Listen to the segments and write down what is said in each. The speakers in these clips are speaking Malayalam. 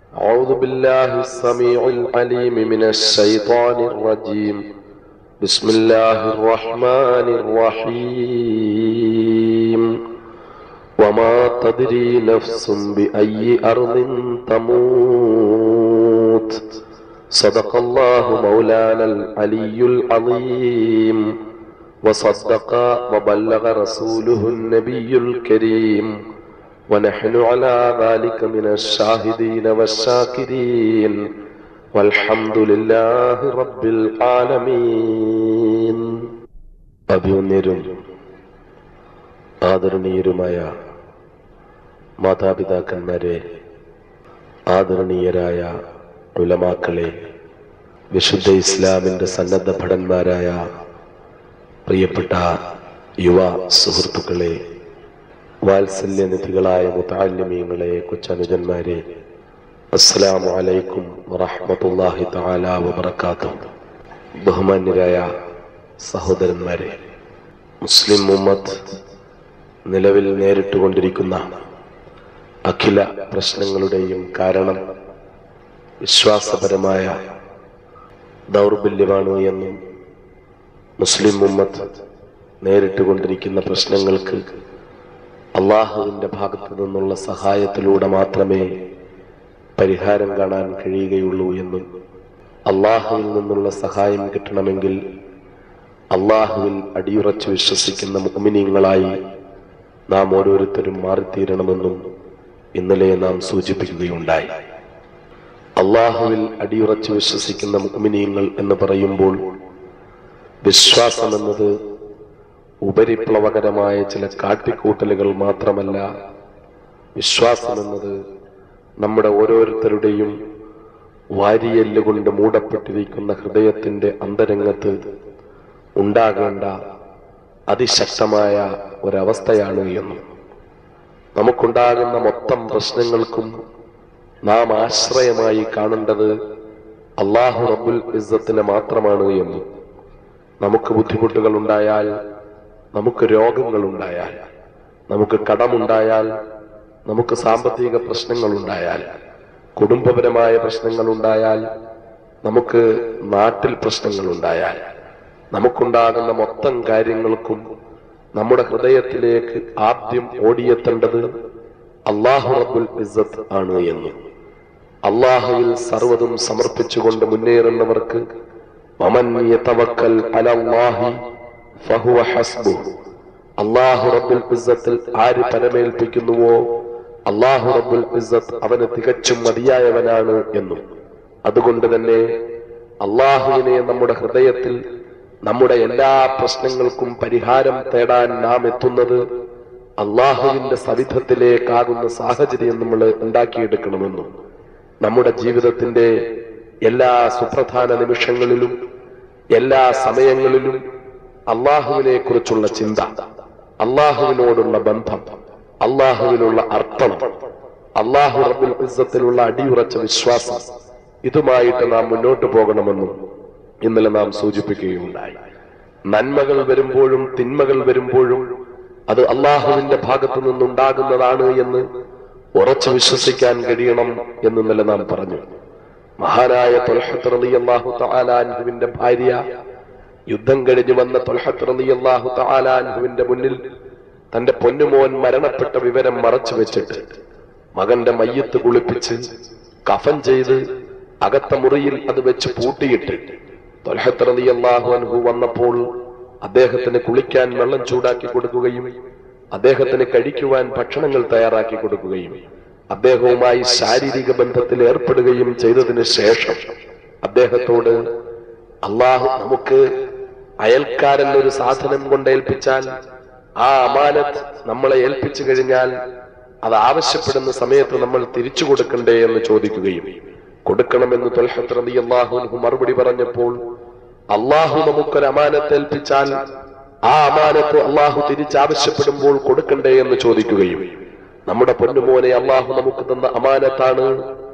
أعوذ بالله السميع العليم من الشيطان الرجيم. بسم الله الرحمن الرحيم. وما تدري نفس بأي أرض تموت. صدق الله مولانا العلي العظيم. وصدق وبلغ رسوله النبي الكريم. ونحن على ذلك من الشاهدين والشاكرين. والحمد لله رب العالمين. അഭിവന്യരും ആദരണീയരുമായ മാതാപിതാക്കന്മാരെ, ആദരണീയരായ ഉലമാക്കളെ, വിശുദ്ധ ഇസ്ലാമിന്റെ സന്നദ്ധ ഭടന്മാരായ പ്രിയപ്പെട്ട യുവ സുഹൃത്തുക്കളെ, വാത്സല്യനിധികളായ മുതഅല്ലിമീങ്ങളെ, കൊച്ചനുജന്മാരെ, അസ്സലാമു അലൈക്കും വറഹ്മത്തുള്ളാഹി തആല വബറകാതുഹു. ബഹുമാന്യരായ സഹോദരന്മാരെ, മുസ്ലിം ഉമ്മത്ത് നിലവിൽ നേരിട്ടുകൊണ്ടിരിക്കുന്ന അഖില പ്രശ്നങ്ങളുടെയും കാരണം വിശ്വാസപരമായ ദൗർബല്യമാണ് എന്നും മുസ്ലിം ഉമ്മത്ത് നേരിട്ടുകൊണ്ടിരിക്കുന്ന പ്രശ്നങ്ങൾക്ക് അള്ളാഹുവിന്റെ ഭാഗത്തു നിന്നുള്ള സഹായത്തിലൂടെ മാത്രമേ പരിഹാരം കാണാൻ കഴിയുകയുള്ളൂ എന്നും അള്ളാഹുവിൽ നിന്നുള്ള സഹായം കിട്ടണമെങ്കിൽ അള്ളാഹുവിൽ അടിയുറച്ച് വിശ്വസിക്കുന്ന മുഅ്മിനീങ്ങളായി നാം ഓരോരുത്തരും മാറിത്തീരണമെന്നും ഇന്നലെ നാം സൂചിപ്പിക്കുകയുണ്ടായി. അള്ളാഹുവിൽ അടിയുറച്ച് വിശ്വസിക്കുന്ന മുഅ്മിനീങ്ങൾ എന്ന് പറയുമ്പോൾ വിശ്വാസം എന്നത് ഉപരിപ്ലവകരമായ ചില കാട്ടിക്കൂട്ടലുകൾ മാത്രമല്ല. വിശ്വാസം എന്നത് നമ്മുടെ ഓരോരുത്തരുടെയും വാരിയെല്ലുകൊണ്ട് മൂടപ്പെട്ടിരിക്കുന്ന ഹൃദയത്തിന്റെ അന്തരംഗത്ത് ഉണ്ടാകേണ്ട അതിശക്തമായ ഒരവസ്ഥയാണ് എന്നും നമുക്കുണ്ടാകുന്ന മൊത്തം പ്രശ്നങ്ങൾക്കും നാം ആശ്രയമായി കാണേണ്ടത് അല്ലാഹു റബ്ബുൽ ഇസ്സത്തിനെ മാത്രമാണ് എന്നും നമുക്ക് ബുദ്ധിമുട്ടുകൾ ഉണ്ടായാൽ, നമുക്ക് രോഗങ്ങളുണ്ടായാൽ, നമുക്ക് കടമുണ്ടായാൽ, നമുക്ക് സാമ്പത്തിക പ്രശ്നങ്ങളുണ്ടായാൽ, കുടുംബപരമായ പ്രശ്നങ്ങളുണ്ടായാൽ, നമുക്ക് നാട്ടിൽ പ്രശ്നങ്ങളുണ്ടായാൽ, നമുക്കുണ്ടാകുന്ന മൊത്തം കാര്യങ്ങൾക്കും നമ്മുടെ ഹൃദയത്തിലേക്ക് ആദ്യം ഓടിയെത്തേണ്ടത് അല്ലാഹു റബ്ബുൽ ഇസ്സത്ത് ആണ് എന്നും അല്ലാഹുവിൽ സർവ്വതും സമർപ്പിച്ചുകൊണ്ട് മുന്നേറുന്നവർക്ക് വമൻ യതവക്കൽ അലല്ലാഹി ഫഹുവ ഹസ്ബുഹു, അല്ലാഹു റബ്ബുൽ ഇസ്സത്തിൽ ആര് പരമേൽപ്പിക്കുന്നുവോ അല്ലാഹു റബ്ബുൽ ഇസ്സത്ത് അവന് തികച്ചും മതിയായവനാണ് എന്നും അതുകൊണ്ട് തന്നെ അല്ലാഹുവിനെ നമ്മുടെ ഹൃദയത്തിൽ നമ്മുടെ എല്ലാ പ്രശ്നങ്ങൾക്കും പരിഹാരം തേടാൻ നാം എത്തുന്നത് അല്ലാഹുവിന്റെ സവിധത്തിലേക്കാകുന്ന സാഹചര്യം നമ്മൾ ഉണ്ടാക്കിയെടുക്കണമെന്നും നമ്മുടെ ജീവിതത്തിന്റെ എല്ലാ സുപ്രധാന നിമിഷങ്ങളിലും എല്ലാ സമയങ്ങളിലും അല്ലാഹുവിനെ കുറിച്ചുള്ള ചിന്ത, അല്ലാഹുവിനോടുള്ള ബന്ധം, അല്ലാഹുവിനുള്ള അർപ്പണം, അല്ലാഹു റബ്ബുൽ ഇസ്സത്തിലുള്ള അടിയുറച്ച വിശ്വാസം, ഇതുമായിട്ട് നാം മുന്നോട്ട് പോകണമെന്നും ഇന്നലെ നാം സൂചിപ്പിക്കുകയുണ്ടായി. നന്മകൾ വരുമ്പോഴും തിന്മകൾ വരുമ്പോഴും അത് അല്ലാഹുവിന്റെ ഭാഗത്തു നിന്നുണ്ടാകുന്നതാണ് എന്ന് ഉറച്ചു വിശ്വസിക്കാൻ കഴിയണം എന്ന് ഇന്നലെ നാം പറഞ്ഞു. മഹാനായ ത്വൽഹത്ത് റളിയല്ലാഹു തആല അൻഹുവിന്റെ ഭാര്യ, യുദ്ധം കഴിഞ്ഞു വന്ന ത്വൽഹത്ത് റളിയല്ലാഹു തആല അൻഹുവിന്റെ മുന്നിൽ തന്റെ പൊന്നുമോൻ മരണപ്പെട്ട വിവരം മറച്ചു വെച്ചിട്ട് മകന്റെ മയ്യത്ത് കുളിപ്പിച്ച് കഫൻ ചെയ്ത് അകത്ത മുറിയിൽ അത് വെച്ച് പൂട്ടിയിട്ട് ത്വൽഹത്ത് റളിയല്ലാഹു അൻഹു വന്നപ്പോൾ അദ്ദേഹത്തിന് കുളിക്കാൻ വെള്ളം ചൂടാക്കി കൊടുക്കുകയും അദ്ദേഹത്തിന് കഴിക്കുവാൻ ഭക്ഷണങ്ങൾ തയ്യാറാക്കി കൊടുക്കുകയും അദ്ദേഹവുമായി ശാരീരിക ബന്ധത്തിൽ ഏർപ്പെടുകയും ചെയ്തതിന് ശേഷം അദ്ദേഹത്തോട്, അല്ലാഹു നമുക്ക് അയൽക്കാരൻ ഒരു സാധനം കൊണ്ട് ഏൽപ്പിച്ചാൽ ആ അമാനത്ത് നമ്മളെ ഏൽപ്പിച്ചു കഴിഞ്ഞാൽ അത് ആവശ്യപ്പെടുന്ന സമയത്ത് നമ്മൾ തിരിച്ചു കൊടുക്കണ്ടേ എന്ന് ചോദിക്കുകയും കൊടുക്കണമെന്ന് ത്വൽഹത്ത് റളിയല്ലാഹു അൻഹു മറുപടി പറഞ്ഞപ്പോൾ, അല്ലാഹു നമുക്കൊരു അമാനത്ത് ഏൽപ്പിച്ചാൽ ആ അമാനത്ത് അല്ലാഹു തിരിച്ചാവശ്യപ്പെടുമ്പോൾ കൊടുക്കണ്ടേ എന്ന് ചോദിക്കുകയും നമ്മുടെ പൊന്നുമോനെ അല്ലാഹു നമുക്ക് തന്ന അമാനത്താണ്,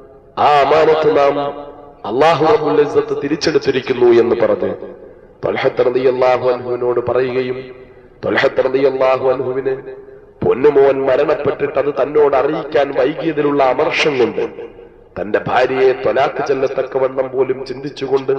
ആ അമാനത്ത് നാം അല്ലാഹു റബ്ബുൽ ഇസ്സത്ത് തിരിച്ചെടുത്തിരിക്കുന്നു എന്ന് പറഞ്ഞ് ത്വൽഹത്ത് റളിയല്ലാഹു അൻഹുവിനോട് പറയുകയും ത്വൽഹത്ത് റളിയല്ലാഹു അൻഹുവിന് പൊന്നുമോൻ മരണപ്പെട്ടിട്ട് അത് തന്നോട് അറിയിക്കാൻ വൈകിയതിലുള്ള അമർഷം കൊണ്ട് തന്റെ ഭാര്യയെ ത്വലാഖ് ചെല്ലത്തക്കവണ്ണം പോലും ചിന്തിച്ചുകൊണ്ട്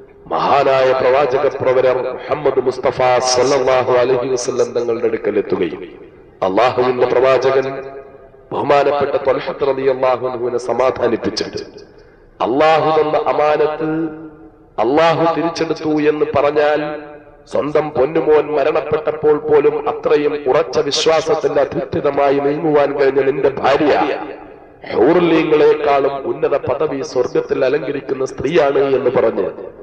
മഹാനായ പ്രവാചക പ്രവരർ മുഹമ്മദ് മുസ്തഫ സല്ലല്ലാഹു അലൈഹി വസല്ലം തങ്ങളുടെ അടുക്കലെത്തുകയും അള്ളാഹുവിന്റെ പ്രവാചകൻ ബഹുമാനപ്പെട്ട ത്വൽഹത്ത് റളിയല്ലാഹു അൻഹുവിനെ സമാധാനിപ്പിച്ചിട്ട് അള്ളാഹു തന്ന അമാനത്ത് അള്ളാഹു തിരിച്ചെടുത്തു എന്ന് പറഞ്ഞാൽ സ്വന്തം പൊന്നുമോൻ മരണപ്പെട്ടപ്പോൾ പോലും അത്രയും ഉറച്ച വിശ്വാസത്തിന്റെ അധിഷ്ഠിതമായി നീങ്ങുവാൻ കഴിഞ്ഞ നിന്റെ ഭാര്യ ഹൂറുലീങ്ങളെക്കാളും ഉന്നത പദവി സ്വർഗത്തിൽ അലങ്കരിക്കുന്ന സ്ത്രീയാണ് എന്ന് പറഞ്ഞ്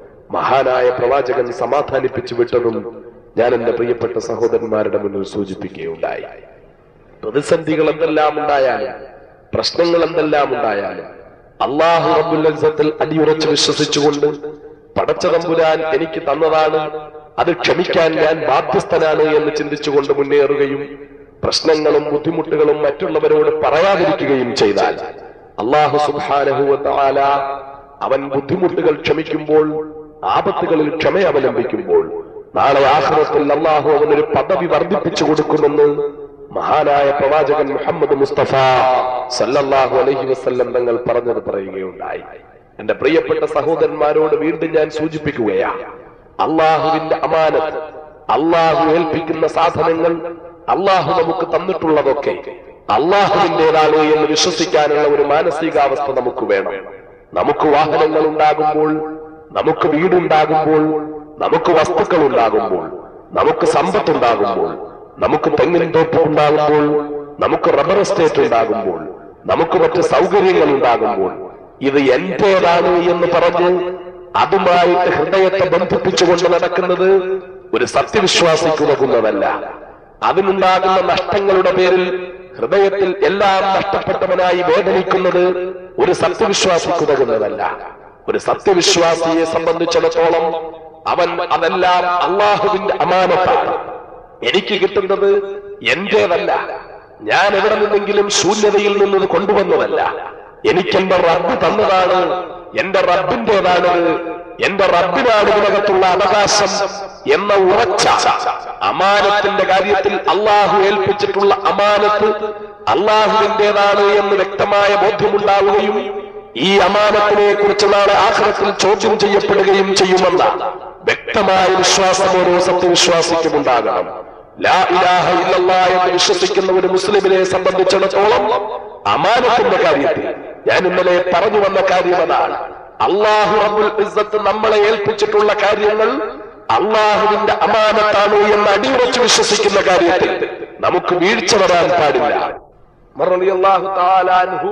മഹാനായ പ്രവാചകൻ സമാധാനിപ്പിച്ചു വിട്ടതും ഞാൻ എന്റെ പ്രിയപ്പെട്ട സഹോദരന്മാരുടെ മുന്നിൽ സൂചിപ്പിക്കുകയുണ്ടായി. പ്രതിസന്ധികൾ എന്തെല്ലാം ഉണ്ടായാലും പ്രശ്നങ്ങൾ എന്തെല്ലാം ഉണ്ടായാലും അല്ലാഹു റബ്ബുൽ ഇസ്സത്തിൽ അടിയുറച്ച് വിശ്വസിച്ചുകൊണ്ട് പടച്ച തമ്പുരാൻ എനിക്ക് തന്നതാണ്, അത് ക്ഷമിക്കാൻ ഞാൻ ബാധ്യസ്ഥനാണ് എന്ന് ചിന്തിച്ചുകൊണ്ട് മുന്നേറുകയും പ്രശ്നങ്ങളും ബുദ്ധിമുട്ടുകളും മറ്റുള്ളവരോട് പറയാതിരിക്കുകയും ചെയ്താൽ അല്ലാഹു സുബ്ഹാനഹു വ തആല അവൻ ബുദ്ധിമുട്ടുകൾ ക്ഷമിക്കുമ്പോൾ, ആപത്തുകളിൽ ക്ഷമ അവലംബിക്കുമ്പോൾ നാളെ ആഖിറത്തിൽ അല്ലാഹു അവനൊരു പദവി വർദ്ധിപ്പിച്ചു കൊടുക്കുമെന്ന് മഹാനായ പ്രവാചകൻ മുഹമ്മദ് മുസ്തഫ സല്ലല്ലാഹു അലൈഹി വസല്ലം തങ്ങൾ പറഞ്ഞത് പറയുകയുണ്ടായി. എന്റെ പ്രിയപ്പെട്ട സഹോദരന്മാരോട് വീണ്ടും ഞാൻ സൂചിപ്പിക്കുകയാണ്, അള്ളാഹുവിന്റെ അമാനത്ത്, അള്ളാഹു ഏൽപ്പിക്കുന്ന സാധനങ്ങൾ, അള്ളാഹു നമുക്ക് തന്നിട്ടുള്ളതൊക്കെ അള്ളാഹുവിന്റേതാണ് എന്ന് വിശ്വസിക്കാനുള്ള ഒരു മാനസികാവസ്ഥ നമുക്ക് വേണം. നമുക്ക് വാഹനങ്ങൾ ഉണ്ടാകുമ്പോൾ, നമുക്ക് വീടുണ്ടാകുമ്പോൾ, നമുക്ക് വസ്തുക്കൾ ഉണ്ടാകുമ്പോൾ, നമുക്ക് സമ്പത്തുണ്ടാകുമ്പോൾ, നമുക്ക് തെങ്ങിൻ തോപ്പ് ഉണ്ടാകുമ്പോൾ, നമുക്ക് റബ്ബർ എസ്റ്റേറ്റ് ഉണ്ടാകുമ്പോൾ, നമുക്ക് മറ്റ് സൗകര്യങ്ങൾ ഉണ്ടാകുമ്പോൾ ഇത് എന്റേതാണ് എന്ന് പറഞ്ഞ് അതുമായിട്ട് ഹൃദയത്തെ ബന്ധിപ്പിച്ചുകൊണ്ട് നടക്കുന്നത് ഒരു സത്യവിശ്വാസിക്ക് ഉതകുന്നതല്ല. അതിനുണ്ടാകുന്ന നഷ്ടങ്ങളുടെ പേരിൽ ഹൃദയത്തിൽ എല്ലാം നഷ്ടപ്പെട്ടവനായി വേദനിക്കുന്നത് ഒരു സത്യവിശ്വാസിക്ക് ഉതകുന്നതല്ല. ഒരു സത്യവിശ്വാസിയെ സംബന്ധിച്ചിടത്തോളം അവൻ അതെല്ലാം അള്ളാഹുവിന്റെ അമാനത്താണ്. എനിക്ക് കിട്ടുന്നത് എന്റേതല്ല, ഞാൻ എവിടെ നിന്നെങ്കിലും ശൂന്യതയിൽ നിന്നത് കൊണ്ടുവന്നതല്ല, എനിക്കെന്റെ റബ്ബ് തന്നതാണ്, എന്റെ റബ്ബിന്റേതാണ്, എന്റെ റബ്ബിനാണ് ഇതിനകത്തുള്ള അവകാശം എന്ന ഉറച്ച അമാനത്തിന്റെ കാര്യത്തിൽ അള്ളാഹു ഏൽപ്പിച്ചിട്ടുള്ള അമാനത്ത് അള്ളാഹുവിന്റേതാണ് എന്ന് വ്യക്തമായ ബോധ്യമുണ്ടാവുകയും ഈ അമാനത്തിനെ കുറിച്ച് നാളെ ആഖിറത്തിൽ ചോദ്യം ചെയ്യപ്പെടുകയും ചെയ്യുമെന്ന വ്യക്തമായ വിശ്വാസം ഓരോ സത്യവിശ്വാസിക്കും ഉണ്ടാകണം. ലാ ഇലാഹ ഇല്ലല്ലാഹ് എന്ന് വിശ്വസിക്കുന്ന ഒരു മുസ്ലിമിനെ സംബന്ധിച്ചിടത്തോളം അമാനത്തിന്റെ കാര്യത്തിൽ ഞാൻ ഇന്നലെ പറഞ്ഞു വന്ന കാര്യം അതാണ്. അല്ലാഹു റബ്ബുൽ ഇസ്സത്ത് നമ്മളെ ഏൽപ്പിച്ചിട്ടുള്ള കാര്യങ്ങൾ അള്ളാഹുവിന്റെ അമാനത്താണ് എന്ന് അടിയുറച്ച് വിശ്വസിക്കുന്ന കാര്യത്തിൽ നമുക്ക് വീഴ്ച വരാൻ പാടില്ല. ഉമർ റളിയല്ലാഹു തആല അൻഹു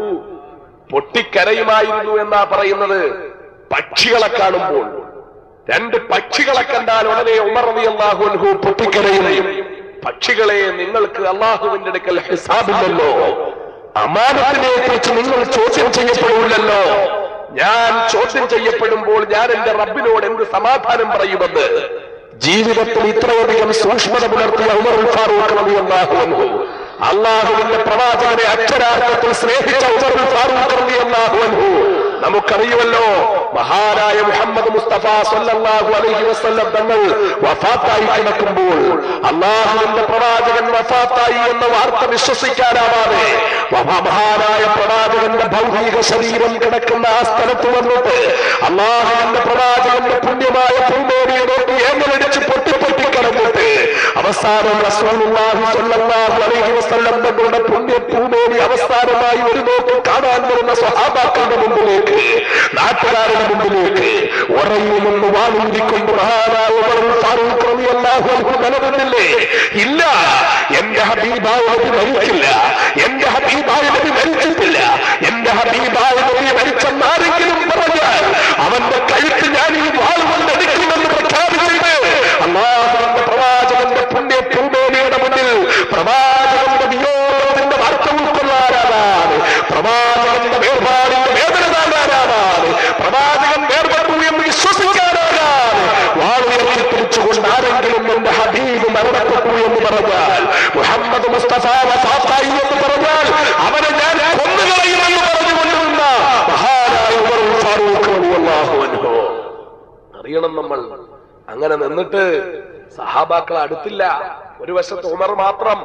പൊട്ടിക്കരയുമായിരുന്നു എന്നാ പറയുന്നത്. പക്ഷികളെ കാണുമ്പോൾ, രണ്ട് പക്ഷികളെ കണ്ടാൽ ഉടനെ ഉമർ റളിയല്ലാഹു അൻഹു പൊട്ടിക്കരയും. പക്ഷികളെ, നിങ്ങൾക്ക് അള്ളാഹുവിന്റെ അടുക്കൽ ഹിസാബില്ലല്ലോ, അമാനത്തിനെ കുറിച്ച് നിങ്ങൾ ചോദ്യം ചെയ്യപ്പെടില്ലല്ലോ. ഞാൻ ചോദ്യം ചെയ്യപ്പെടുമ്പോൾ ഞാൻ എന്റെ റബ്ബിനോട് എന്ത് സമാധാനം പറയുമെന്ന് ജീവിതത്തിൽ ഇത്രയധികം സൂക്ഷ്മത പുലർത്തിയ ഉമർ ഫാറൂഖ് റളിയല്ലാഹു അൻഹു, അള്ളാഹുവിന്റെ പ്രവാചകനെ അക്ഷരാർത്ഥത്തിൽ സ്നേഹിച്ച ഉമർ ഫാറൂഖ് റളിയല്ലാഹു അൻഹു, നമുക്കറിയുമല്ലോ മഹാനായ മുഹമ്മദ് മുസ്തഫ സല്ലല്ലാഹു അലൈഹി വസല്ലം തങ്ങൾ വഫാത്തായി കിടക്കുമ്പോൾ അള്ളാഹുവിന്റെ പ്രവാചകൻ വഫാത്തായി എന്ന വാർത്ത വിശ്വസിക്കാനാവാതെ മഹാനായ പ്രവാചകന്റെ ഭൗതിക ശരീരം കിടക്കുന്ന ആ സ്ഥലത്ത് വന്നിട്ട് അള്ളാഹുവിന്റെ പ്രവാചകന്റെ പുണ്യമായ പൂമേനിയെ നോക്കി ഏങ്ങലടിച്ച് പൊട്ടിപ്പൊട്ടിക്കിടന്നിട്ട് അവസാനം റസൂലുള്ളാഹി സ്വല്ലല്ലാഹു അലൈഹി വസല്ലം തങ്ങളുടെ പുണ്യ പൂമേനി അവസാനമായി ഒരു നോക്ക് കാണാൻ വരുന്ന സ്വഹാബാക്കളുടെ മുമ്പിലേക്ക്, നാട്ടുകാരുടെ മുമ്പിലേക്ക് ഉറയുമെന്ന് വാളൂരിക്കൊണ്ട് മഹാനായ ഉമർ ഫാറൂഖ് റളിയല്ലാഹു അൻഹു നിലനിന്നില്ലേ? ഇല്ല, എന്റെ ഹബീബായ നബി മരിക്കില്ല, എന്റെ ഹബീബായ നബി മരിച്ചിട്ടില്ല, എന്റെ ഹബീബായ നബി മരിച്ചെന്നാരെങ്കിലും പറഞ്ഞാൽ അവന്റെ കഴുത്ത് ഞാൻ ഈ വാൾ കൊണ്ടടിക്കുമെന്ന് പ്രഖ്യാപിച്ചിട്ട് അല്ലാഹുവിന്റെ പ്രവാചകന്റെ പുണ്യ പൂമേനിയുടെ മുന്നിൽ പ്രവാചകന്റെ വിയോഗത്തിന്റെ വാർത്ത ഉൾക്കൊള്ളാനാണ്, പ്രവാചകന്റെ വേർപാടിന്റെ വേദന താങ്ങാനാണ്, പ്രവാചകൻ വേർപെട്ടു എന്ന് വിശ്വസിക്കാനാണ് വാളുയർത്തി പിടിച്ചുകൊണ്ട് ആരെങ്കിലും എന്റെ ഹബീബ് മരണപ്പെട്ടു എന്ന് പറഞ്ഞാൽ, മുഹമ്മദ് മുസ്തഫ വഫാത്തായി എന്ന് പറഞ്ഞാൽ അവനെ ഞാൻ കൊന്നുകളയുമെന്ന് പറഞ്ഞുകൊണ്ടിരുന്ന മഹാനായ ഉമർ ഫാറൂഖ് റളിയല്ലാഹു അൻഹു. അറിയണം നമ്മൾ, അങ്ങനെ നിന്നിട്ട് സഹാബാക്കൾ അടുത്തില്ല. ഒരു വശത്ത് ഉമർ മാത്രം,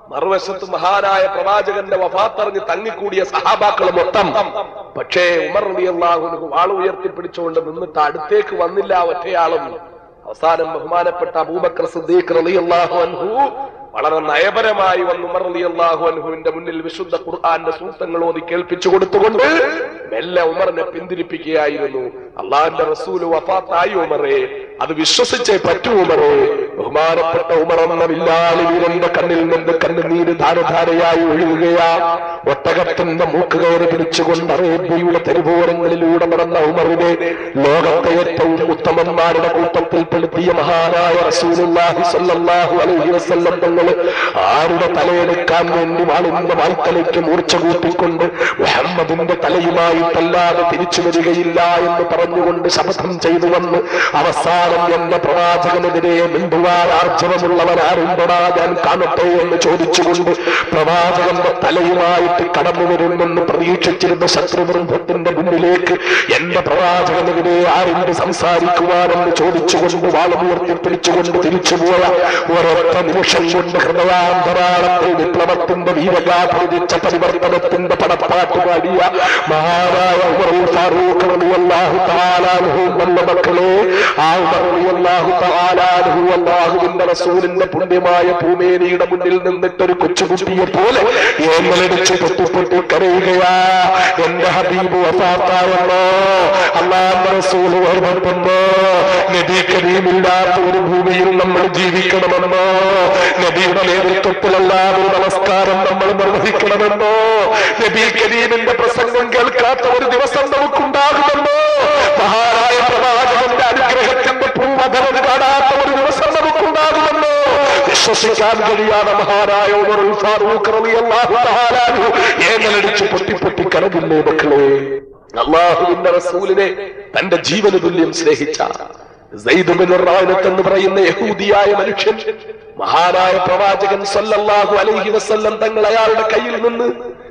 മറുവശത്ത് മഹാനായ പ്രവാചകന്റെ വഫാത്തറിഞ്ഞ് തങ്ങിക്കൂടിയ സഹാബാക്കൾ മൊത്തം. പക്ഷേ ഉമർ റളിയല്ലാഹു അൻഹു വാൾ ഉയർത്തിപ്പിടിച്ചുകൊണ്ട് നിന്നിട്ട് അടുത്തേക്ക് വന്നില്ല ഒറ്റയാളും. അവസാനം ബഹുമാനപ്പെട്ട അബൂബക്കർ സിദ്ദീഖ് റളിയല്ലാഹു അൻഹു വളരെ നയപരമായി വന്ന് ഉമർ റളിയല്ലാഹു അൻഹുവിന്റെ മുന്നിൽ വിശുദ്ധ ഖുർആന്റെ സൂക്തങ്ങൾ ഓതി കേൾപ്പിച്ചു കൊടുത്തുകൊണ്ട് മെല്ലെ ഉമറിനെ പിന്തിരിപ്പിക്കുകയായിരുന്നു. അള്ളാഹുവിന്റെ റസൂല് വഫാത്തായി ഉമറേ, അത് വിശ്വസിച്ചേ പറ്റൂ ഉമറേ. ബഹുമാനപ്പെട്ട ഉമർ എന്ന വില്ലാളി വീരന്റെ കണ്ണിൽ നിന്ന് കണ്ണുനീര് ധാരധാരയായി ഒഴുകുകയാ. ഒട്ടകത്തിന്റെ മൂക്ക് കയറി പിടിച്ചുകൊണ്ട് അറേബ്യയുടെ തെരുവോരങ്ങളിലൂടെ നടന്ന ഉമറിനെ ലോകത്തെ ഏറ്റവും ഉത്തമന്മാരുടെ കൂട്ടത്തിൽ പെടുത്തിയ മഹാനായ റസൂലുള്ളാഹി സ്വല്ലല്ലാഹു അലൈഹി വസല്ലം തങ്ങൾ ആരുടെ തലയെടുക്കാൻ വേണ്ടി വാളിന്റെ വായ്ത്തലയ്ക്ക് മൂർച്ച കൂട്ടിക്കൊണ്ട് മുഹമ്മദിന്റെ തലയുമായിട്ടല്ലാതെ തിരിച്ചു വരികയില്ല എന്ന് പറഞ്ഞുകൊണ്ട് ശപഥം ചെയ്തു വന്ന് അവസാനം എന്റെ പ്രവാചകനെതിരെ മിണ്ടുവാൻ ആർജവമുള്ളവനാരുണ്ടടാ ഞാൻ കാണട്ടെ എന്ന് ചോദിച്ചുകൊണ്ട് പ്രവാചകന്റെ തലയുമായിട്ട് കടന്നു വരുമെന്ന് പ്രതീക്ഷിച്ചിരുന്ന ശത്രുവൃന്ദത്തിന്റെ മുന്നിലേക്ക് എന്റെ പ്രവാചകനെതിരെ ആരുണ്ട് സംസാരിക്കുവാനെന്ന് ചോദിച്ചുകൊണ്ട് വാളുയർത്തി പിടിച്ചുകൊണ്ട് തിരിച്ചുപോയ ഒരൊറ്റ നിമിഷം കൊണ്ട് ഹൃദയാന്തരാളത്തിൽ വിപ്ലവത്തിന്റെ വീരഗാഥ രചിച്ച പരിവർത്തനത്തിന്റെ പടപ്പാട്ട് പാടിയ മഹാനായ ഉമറുൽ ഫാറൂഖ് റളിയല്ലാഹു തആല അൻഹു നല്ല മക്കളെ, ആ ഉമർ റളിയല്ലാഹു തആല അൻഹു അല്ലാഹുവിന്റെ റസൂലിന്റെ പുണ്യമായ ഭൂമേനിയുടെ മുന്നിൽ നിന്നിട്ടൊരു കൊച്ചുകുട്ടിയെ പോലെ ഏങ്ങലടിച്ച് പൊട്ടിപ്പൊട്ടി കരയുകയാ. എന്റെ ഹബീബ് വഫാത്തായെന്നോ, അല്ലാഹുവിന്റെ റസൂൽ ഓർമ്മപ്പെടുന്നോ, നബി കരീമില്ലാത്ത ഒരു ഭൂമിയിൽ നമ്മൾ ജീവിക്കണമെന്നോ, നബിയുടെ നേതൃത്വത്തിലല്ലാതെ നമസ്കാരം നമ്മൾ നിർവഹിക്കണമെന്നോ, നബി കരീമിന്റെ പ്രസംഗം കേൾക്കാത്ത ഒരു ദിവസം നമുക്കുണ്ടാകുമെന്നോ, മഹാനായ പ്രവാചകന്റെ അനുഗ്രഹത്തിന്റെ പൂർവ്വധനം കാണാത്ത ഒരു ദിവസം നമുക്കുണ്ടാകുമെന്നോ വിശ്വസിക്കാൻ കഴിയാതെ മഹാനായ ഉമറുൽ ഫാറൂഖ് റളിയല്ലാഹു തആല അൻഹു ഏങ്ങലടിച്ച് പൊട്ടിപ്പൊട്ടി കരഞ്ഞില്ലേ മക്കളെ. അല്ലാഹുവിന്റെ റസൂലിനെ തന്റെ ജീവന് തുല്യം സ്നേഹിച്ച സയ്യിദ് ഇബ്നു റായിനത്ത് എന്ന് പറയുന്ന യഹൂദിയായ മനുഷ്യൻ മഹാനായ പ്രവാചകൻ സല്ലല്ലാഹു അലൈഹി വസല്ലം തങ്ങൾ അയാളുടെ കയ്യിൽ നിന്ന്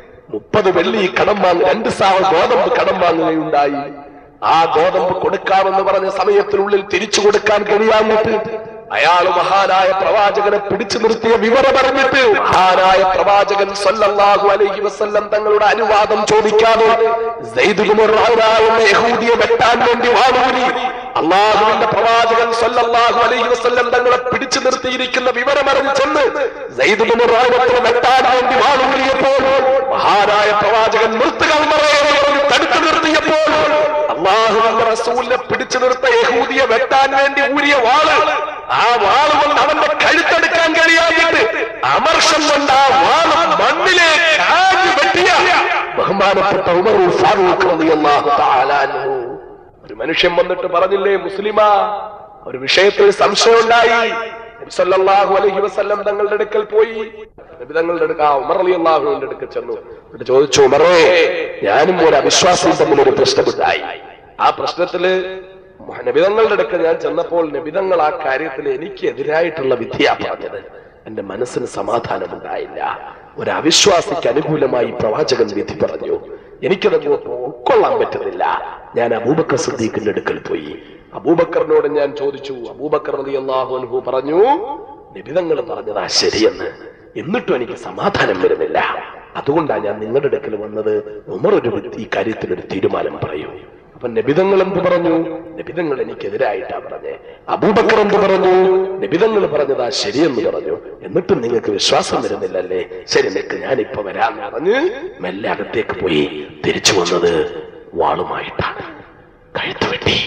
30 വെള്ളി കടം വാങ്ങി 2 സാവ ഗോതമ്പ് കടം വാങ്ങുകയുണ്ടായി. ആ ഗോതമ്പ് കൊടുക്കാമെന്ന് പറഞ്ഞ സമയത്തിനുള്ളിൽ തിരിച്ചു കൊടുക്കാൻ കഴിയാഞ്ഞിട്ട് അയാൾ മഹാനായ പ്രവാചകനെ പിടിച്ചു നിർത്തിയ വിവരം പറഞ്ഞിട്ട് മഹാനായ പ്രവാചകൻ സല്ലല്ലാഹു അലൈഹി വസല്ലം തങ്ങളുടെ അനുവാദം ചോദിക്കാതെ സയ്യിദ് ഇബ്നു റായിന എന്ന യഹൂദിയെ വെട്ടാൻ വേണ്ടി വാളൂരി അല്ലാഹുവിന്റെ പ്രവാചകൻ സല്ലല്ലാഹു അലൈഹി വസല്ലം തങ്ങളെ പിടിച്ചു നിർത്തിയിരിക്കുന്ന വിവരം അറിഞ്ഞു ചെന്ന് സയ്യിദ് ഇബ്നു റായിനയെ വെട്ടാൻ വേണ്ടി വാളൂരിയപ്പോൾ മഹാനായ പ്രവാചകൻ നിർത്തുക തടുത്തു നിർത്തിയപ്പോൾ അല്ലാഹുവിന്റെ റസൂലിനെ പിടിച്ചു നിർത്ത യഹൂദിയെ വെട്ടാൻ വേണ്ടി ഊരിയ വാള്, ആ വാള് കൊണ്ട് അവന്റെ കഴുത്തെടുക്കാൻ കഴിയാതിട്ട് അമർഷം കൊണ്ട് ആ വാള് മണ്ണിലേക്ക് ആഞ്ഞു വെട്ടിയ ബഹുമാനപ്പെട്ട ഉമറുൽ ഫാറൂഖ് റളിയല്ലാഹു തആല അൻഹു ഒരു മനുഷ്യൻ വന്നിട്ട് പറഞ്ഞില്ലേ, മുസ്ലിമാ ഒരു വിഷയത്തിൽ സംശയം ഉണ്ടായി. നബി സല്ലല്ലാഹു അലൈഹി വസല്ലം തങ്ങളുടെ അടുക്കൽ പോയി. നബി തങ്ങളുടെ ഉമർ റളിയല്ലാഹു അൻഹുവിന്റെ അടുക്കൽ ചെന്നു. എന്നിട്ട് ചോദിച്ചു, ഉമറേ, ഞാനും ഒരു അവിശ്വാസിയും തമ്മിൽ ഒരു പ്രശ്നമുണ്ടായി. ആ പ്രശ്നത്തില് നബിതങ്ങളുടെ അടുക്കൽ ഞാൻ ചെന്നപ്പോൾ നബിതങ്ങൾ ആ കാര്യത്തിൽ എനിക്ക് എതിരായിട്ടുള്ള വിധിയാ പറഞ്ഞത്. എന്റെ മനസ്സിന് സമാധാനമുണ്ടായില്ല. ഒരു അവിശ്വാസിക്ക് അനുകൂലമായി പ്രവാചകൻ വിധി പറഞ്ഞു. എനിക്കത് ഉൾക്കൊള്ളാൻ പറ്റുന്നില്ല. ഞാൻ അബൂബക്കർ സിദ്ദീഖിന്റെ അടുക്കൽ പോയി. അബൂബക്കറിനോട് ഞാൻ ചോദിച്ചു. അബൂബക്കർ റളിയല്ലാഹു അൻഹു പറഞ്ഞു, നബിതങ്ങൾ പറഞ്ഞതാ ശരിയെന്ന്. എന്നിട്ടും എനിക്ക് സമാധാനം വരുന്നില്ല. അതുകൊണ്ടാണ് ഞാൻ നിങ്ങളുടെ അടുക്കൽ വന്നത്. ഉമർ ഈ കാര്യത്തിൽ ഒരു തീരുമാനം പറയൂ. അപ്പൊ നബിതങ്ങൾ എന്ത് പറഞ്ഞു? നബിതങ്ങൾ എനിക്കെതിരായിട്ടാ പറഞ്ഞേ. അബൂബക്കർ എന്ത് പറഞ്ഞു? നബിതങ്ങൾ പറഞ്ഞതാ ശരിയെന്ന് പറഞ്ഞു. എന്നിട്ടും നിങ്ങൾക്ക് വിശ്വാസം വരുന്നില്ലല്ലേ? ശരി, നിനക്ക് ഞാനിപ്പോ വരാന്ന് പറഞ്ഞ് മെല്ലെ അകത്തേക്ക് പോയി. തിരിച്ചു വന്നത് വാളുമായിട്ടാണ്. കഴുത്തുവെട്ടി.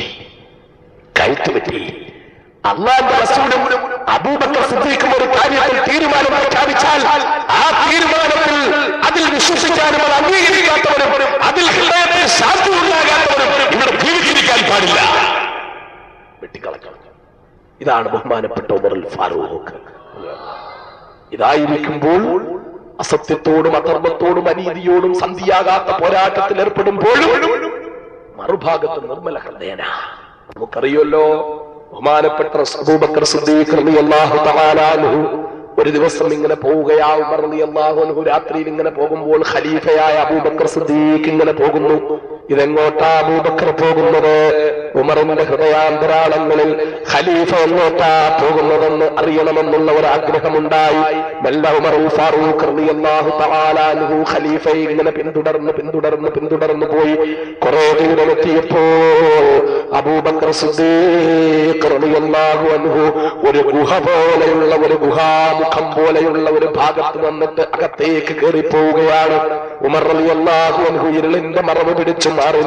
അല്ലാഹുവിന്റെ റസൂലും അബൂബക്കർ സിദ്ദീഖും ഒരു കാര്യത്തിൽ തീരുമാനം പ്രഖ്യാപിച്ചാൽ ആ തീരുമാനത്തിൽ അതിൽ വിശ്വസിക്കാനും അത് അംഗീകരിക്കാത്തവരും അതിൽ ഹൃദയത്തിൽ ശാന്തി ഉണ്ടാകാത്തവരും ഇവിടെ ജീവിച്ചിരിക്കാൻ പാടില്ല. വെട്ടിക്കളക്കണം. ഇതാണ് ബഹുമാനപ്പെട്ട ഉമറുൽ ഫാറൂഖ്. ഇതായിരിക്കുമ്പോൾ അസത്യത്തോടും അധർമ്മത്തോടും അനീതിയോടും സന്ധിയാകാത്ത പോരാട്ടത്തിൽ ഏർപ്പെടുമ്പോഴും മറുഭാഗത്ത് നിർമ്മല ഹൃദയന. നമുക്കറിയല്ലോ, ബഹുമാനപ്പെട്ട അബൂബക്കർ സിദ്ദീഖ് റളിയല്ലാഹു തആല അൻഹു ഒരു ദിവസം ഇങ്ങനെ പോവുകയാ. ഉമർ റളിയല്ലാഹു അൻഹു രാത്രിയിൽ ഇങ്ങനെ പോകുമ്പോൾ ഖലീഫയായ അബൂബക്കർ സിദ്ദീഖ് ഇങ്ങനെ പോകുന്നു. ഇതെങ്ങോട്ടാ അബൂബക്കർ പോകുന്നത്? ഉമറിന്റെ ഹൃദയാന്തരാളങ്ങളിൽ ഖലീഫ എങ്ങോട്ടാ പോകുന്നതെന്ന് അറിയണമെന്നുള്ള ഒരു ആഗ്രഹമുണ്ടായി. മെല്ലെ ഉമറുൽ ഫാറൂഖ് റളിയല്ലാഹു തആല അൻഹു ഖലീഫയെ ഇങ്ങനെ പിന്തുടർന്ന് പോയി. കുറെ ദൂരമെത്തിയപ്പോൾ അബൂബക്കർ സിദ്ദീഖ് റളിയല്ലാഹു അൻഹു ഒരു ഗുഹ പോലെയുള്ള ഒരു ഗുഹാമുഖം പോലെയുള്ള ഒരു ഭാഗത്ത് വന്നിട്ട് അകത്തേക്ക് കയറിപ്പോവുകയാണ്. ഉമർ റളിയല്ലാഹു അൻഹു ഇരുളിന്റെ മറവ് പിടിച്ചു മാറി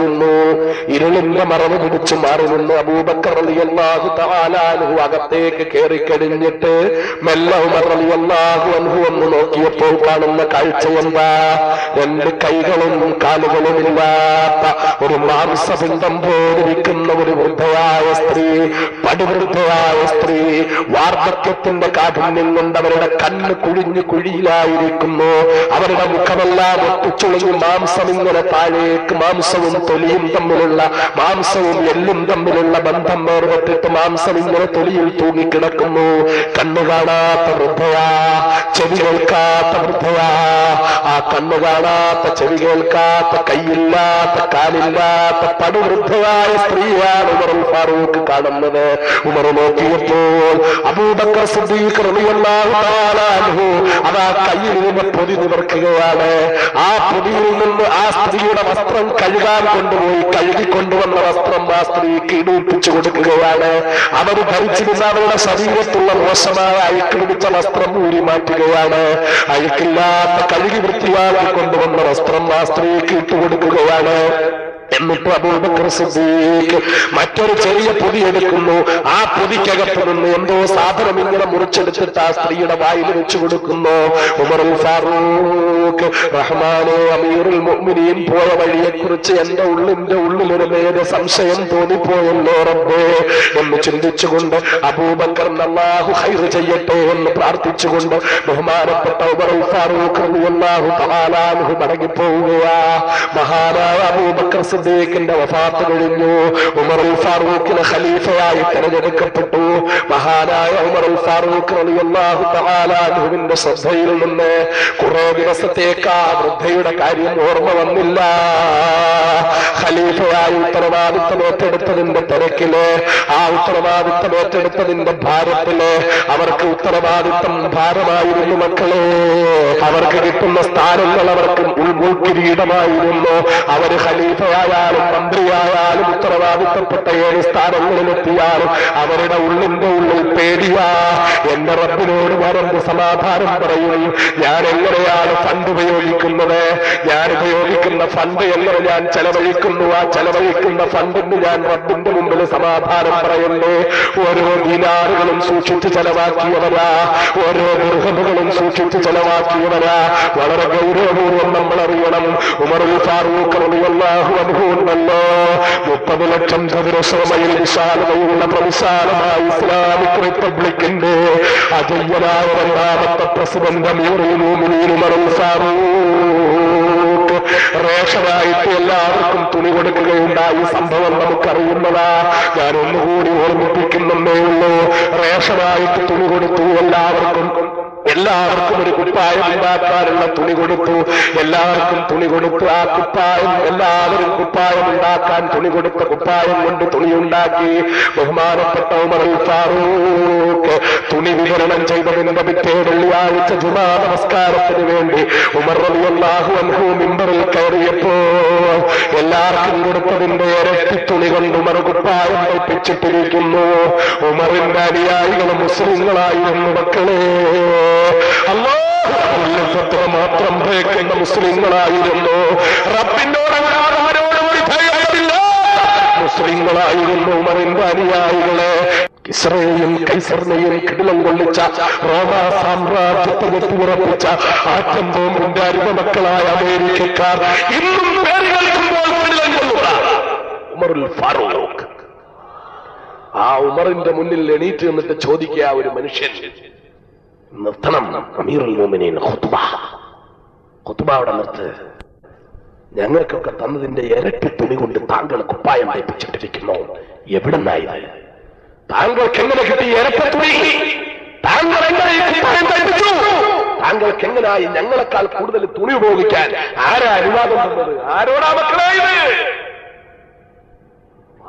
നിന്നു. അബൂബക്കർ റളിയല്ലാഹു തആല അൻഹു അകത്തേക്ക് കയറി കഴിഞ്ഞിട്ട് മെല്ലെ ഉമർ റളിയല്ലാഹു അൻഹു ഒന്ന് നോക്കിയപ്പോൾ കാണുന്ന കാഴ്ച എന്താ? രണ്ട് കൈകളും കാലുകളും ഇല്ലാത്ത ഒരു മാംസപിണ്ഡം പോലിരിക്കുന്ന ഒരു വൃദ്ധയായ സ്ത്രീ, പടുവൃദ്ധയായ സ്ത്രീ. വാർദ്ധക്യത്തിന്റെ കാഠിന്യം കൊണ്ട് അവരുടെ കണ്ണ് കുഴിയിലായിരിക്കുന്നു. അവരുടെ മുഖമെല്ലാം ഒട്ടിച്ചുളഞ്ഞ് മാംസം ഇങ്ങനെ താഴേക്ക്, മാംസവും തൊലിയും തമ്മിലുള്ള, മാംസവും എല്ലും തമ്മിലുള്ള ബന്ധം വേർപെട്ടിട്ട് മാംസം ഇങ്ങനെ തൊലിയിൽ തൂങ്ങിക്കിടക്കുന്നു. കണ്ണു കാണാത്ത വൃദ്ധയാ, ചെവി കേൾക്കാത്ത വൃദ്ധയാ. ആ കണ്ണു കാണാത്ത, ചെവി കേൾക്കാത്ത, കൈയില്ലാത്ത, കാലില്ലാത്ത പടുവൃദ്ധയായ സ്ത്രീയാണ് ഉമറുൽ ഫാറൂഖ് കാണുന്നത്. ഉമർ നോക്കിയപ്പോൾ അബൂബക്കർ സിദ്ദീഖ് റളിയല്ലാഹു തആല അൻഹു അതാ കയ്യിൽ നിന്ന് പൊതി നിവർക്കുകയാണ്. ആ പൊതിയിൽ നിന്ന് ആ സ്ത്രീയുടെ വസ്ത്രം കഴുകാൻ കൊണ്ടുപോയി കഴുകിക്കൊണ്ടുവന്ന വസ്ത്രം ആ സ്ത്രീക്ക് ഇടിപ്പിച്ചു കൊടുക്കുകയാണ്. അവർ ധരിച്ചിരുന്ന അവരുടെ ശരീരത്തുള്ള മോശമായ അഴുക്ക് പിടിച്ച വസ്ത്രം ഊരി മാറ്റുകയാണ്. അഴുക്കില്ലാത്ത കഴുകി വൃത്തിയാക്കി കൊണ്ടുവന്ന വസ്ത്രം ആ സ്ത്രീക്ക് ഇട്ടുകൊടുക്കുകയാണ്. എന്നിട്ട് അബൂബക്കർ സിദ്ദീഖ് മറ്റൊരു ചെറിയ പൊതി എടുക്കുന്നു. ആ പൊതിക്കകത്ത് നിന്ന് എന്തോ സാധനം ഇങ്ങനെ മുറിച്ചെടുത്തിട്ട് ആ സ്ത്രീയുടെ വായിൽ വെച്ചു കൊടുക്കുന്നു. ഉമറുൽ ഫാറൂഖ് റഹ്മാനേ അമീറുൽ മുഅ്മിനീൻ പോയ വഴിയെ കുറിച്ച് എന്റെ ഉള്ളിലൊരു നേരെ സംശയം തോന്നിപ്പോയല്ലോ റബ്ബേ എന്ന് ചിന്തിച്ചുകൊണ്ട് അബൂബക്കർ അല്ലാഹു ഖൈർ ചെയ്യട്ടെ എന്ന് പ്രാർത്ഥിച്ചുകൊണ്ട് ബഹുമാനപ്പെട്ട ഉമറുൽ ഫാറൂഖ് റളിയല്ലാഹു തആല അൻഹു മടങ്ങിപ്പോവുകയാ. മഹാനായ അബൂബക്കർ സിദ്ദീഖിന്റെ വഫാത്ത് കഴിഞ്ഞു. ഉമറുൽ ഫാറൂഖിന് ഖലീഫയായി തെരഞ്ഞെടുക്കപ്പെട്ടു. മഹാനായ ഉമറുൽ ഫാറൂഖ് റളിയല്ലാഹു തആല അൻഹുവിന്റെ ശ്രദ്ധയിൽ നിന്ന് കുറെ ദിവസത്തേക്ക് ആ വൃദ്ധയുടെ കാര്യം ഓർമ്മ വന്നില്ല. ഖലീഫയായി ഉത്തരവാദിത്തം ഏറ്റെടുത്തതിന്റെ തിരക്കില്, ആ ഉത്തരവാദിത്തം ഏറ്റെടുത്തതിന്റെ ഭാരത്തില് അവർക്ക് ഉത്തരവാദിത്തം ഭാരമായിരുന്നു മക്കളെ. അവർക്ക് കിട്ടുന്ന സ്ഥാനങ്ങൾ അവർക്ക് ഉൾക്കിരീടമായിരുന്നു. അവര് ഖലീഫയായാലും മന്ത്രിയായാലും ഉത്തരവാദിത്തപ്പെട്ട 7 സ്ഥാനങ്ങളിലെത്തിയാലും അവരുടെ ഉള്ളിന്റെ ഉള്ളിൽ പേടിയാ. എന്റെ റബ്ബിനോട് വരമ്പ് സമാധാനം പറയും. ഞാൻ എങ്ങനെയാണ് ഫണ്ട് ഉപയോഗിക്കുന്നത്, ഞാൻ ഉപയോഗിക്കുന്ന ഫണ്ട് എങ്ങനെ ഞാൻ ചെലവഴിക്കുന്നു, ആ ചെലവഴിക്കുന്ന ഫണ്ടിന് ഞാൻ റബ്ബിന്റെ മുമ്പിൽ സമാധാനം പറയണ്ടേ. ഓരോ ദിനാറുകളും സൂക്ഷിച്ച് ചെലവാക്കിയവരാ, ഓരോ ദീർഘമുകളും സൂക്ഷിച്ച് ചെലവാക്കിയവരാ. വളരെ ഗൗരവപൂർവ്വം നമ്മൾ അറിയണം. ഉമറുൽ ഫാറൂഖ് റളിയല്ലാഹു അൻഹു ഉണ്ടല്ലോ, 30 ലക്ഷം ചതുരശ്രമയിൽ വിശാലതയുള്ള പ്രവിശാലമായ ഇസ്ലാമിക് റിപ്പബ്ലിക്കിന്റെ അജയ്യനായ 2ാമത്തെ പ്രസിഡന്റ് അമീറുൽ മുഅ്മിനീൻ ഉമറുൽ ഫാറൂഖ് റേഷനായിട്ട് എല്ലാവർക്കും തുണി കൊടുക്കുകയുണ്ടായി. സംഭവം നമുക്കറിയുന്നതാ. ഞാൻ ഒന്നുകൂടി ഓർമ്മിപ്പിക്കുന്നേ ഉള്ളൂ. റേഷനായിട്ട് തുണി കൊടുത്തു എല്ലാവർക്കും ഒരു കുപ്പായം ഉണ്ടാക്കാനുള്ള തുണി കൊടുത്തു. എല്ലാവർക്കും തുണി കൊടുത്തു. ആ കുപ്പായം എല്ലാവരും കുപ്പായം ഉണ്ടാക്കാൻ തുണി കൊടുത്ത കുപ്പായം കൊണ്ട് തുണിയുണ്ടാക്കി. ബഹുമാനപ്പെട്ട ഉമറുൽ ഫാറൂഖ് തുണി വിതരണം ചെയ്തതിന്റെ പിറ്റേ വെള്ളിയാഴ്ച ജുമാ നമസ്കാരത്തിന് വേണ്ടി ഉമർ റളിയല്ലാഹു അൻഹു മിമ്പറിൽ കയറിയപ്പോ എല്ലാവർക്കും കൊടുത്തതിന്റെ ഇരട്ടി തുണി കൊണ്ട് ഉമർ കുപ്പായം കൽപ്പിച്ചിട്ടിരിക്കുന്നു. ഉമറിന്റെ അനുയായികൾ മുസ്ലിങ്ങളായിരുന്നു മക്കളെ. അല്ലാഹു മാത്രം ഭയക്കുന്ന മുസ്ലിങ്ങളായിരുന്നു. റബ്ബിനോട് ആരോടും ഭയമില്ല മുസ്ലിങ്ങളായിരുന്നു ഉമറിന്റെ അനുയായികളെ. കിസ്റയെയും കൈസറിനെയും കിടിലം കൊള്ളിച്ച റോമാ സാമ്രാജ്യത്തെ വെട്ടിയുറപ്പിച്ച ആറ്റം ബോംബിന്റെ അരുമമക്കളായ അമേരിക്കക്കാർ ഇന്നും പേര് കളിക്കുമ്പോൾ കിടിലം കൊള്ളുക ഉമറുൽ ഫാറൂഖ്. ആ ഉമറിന്റെ മുന്നിൽ എണീറ്റ് നിന്നിട്ട് ചോദിക്കുക ഒരു മനുഷ്യൻ, നിർത്തണം അമീറുൽ മുഅ്മിനീൻ ഖുത്ബ അവിടെ നിർത്ത്. ഞങ്ങൾക്കൊക്കെ തന്നതിന്റെ ഇരട്ടി തുണി കൊണ്ട് താങ്കൾ കുപ്പായം തയ്പ്പിച്ചിട്ടിരിക്കുന്നു. എവിടെന്നായത്? താങ്കൾക്ക് എങ്ങനെ കിട്ടി ഇരട്ടി തുണി? താങ്കൾ എങ്ങനെ കുപ്പായം തയ്പ്പിച്ചു? താങ്കൾക്ക് എങ്ങനായി ഞങ്ങളെക്കാൾ കൂടുതൽ തുണി ഉപയോഗിക്കാൻ ആരാ അനുവാദം തന്നത്? ആരോടാ മക്കളെ ഇത്?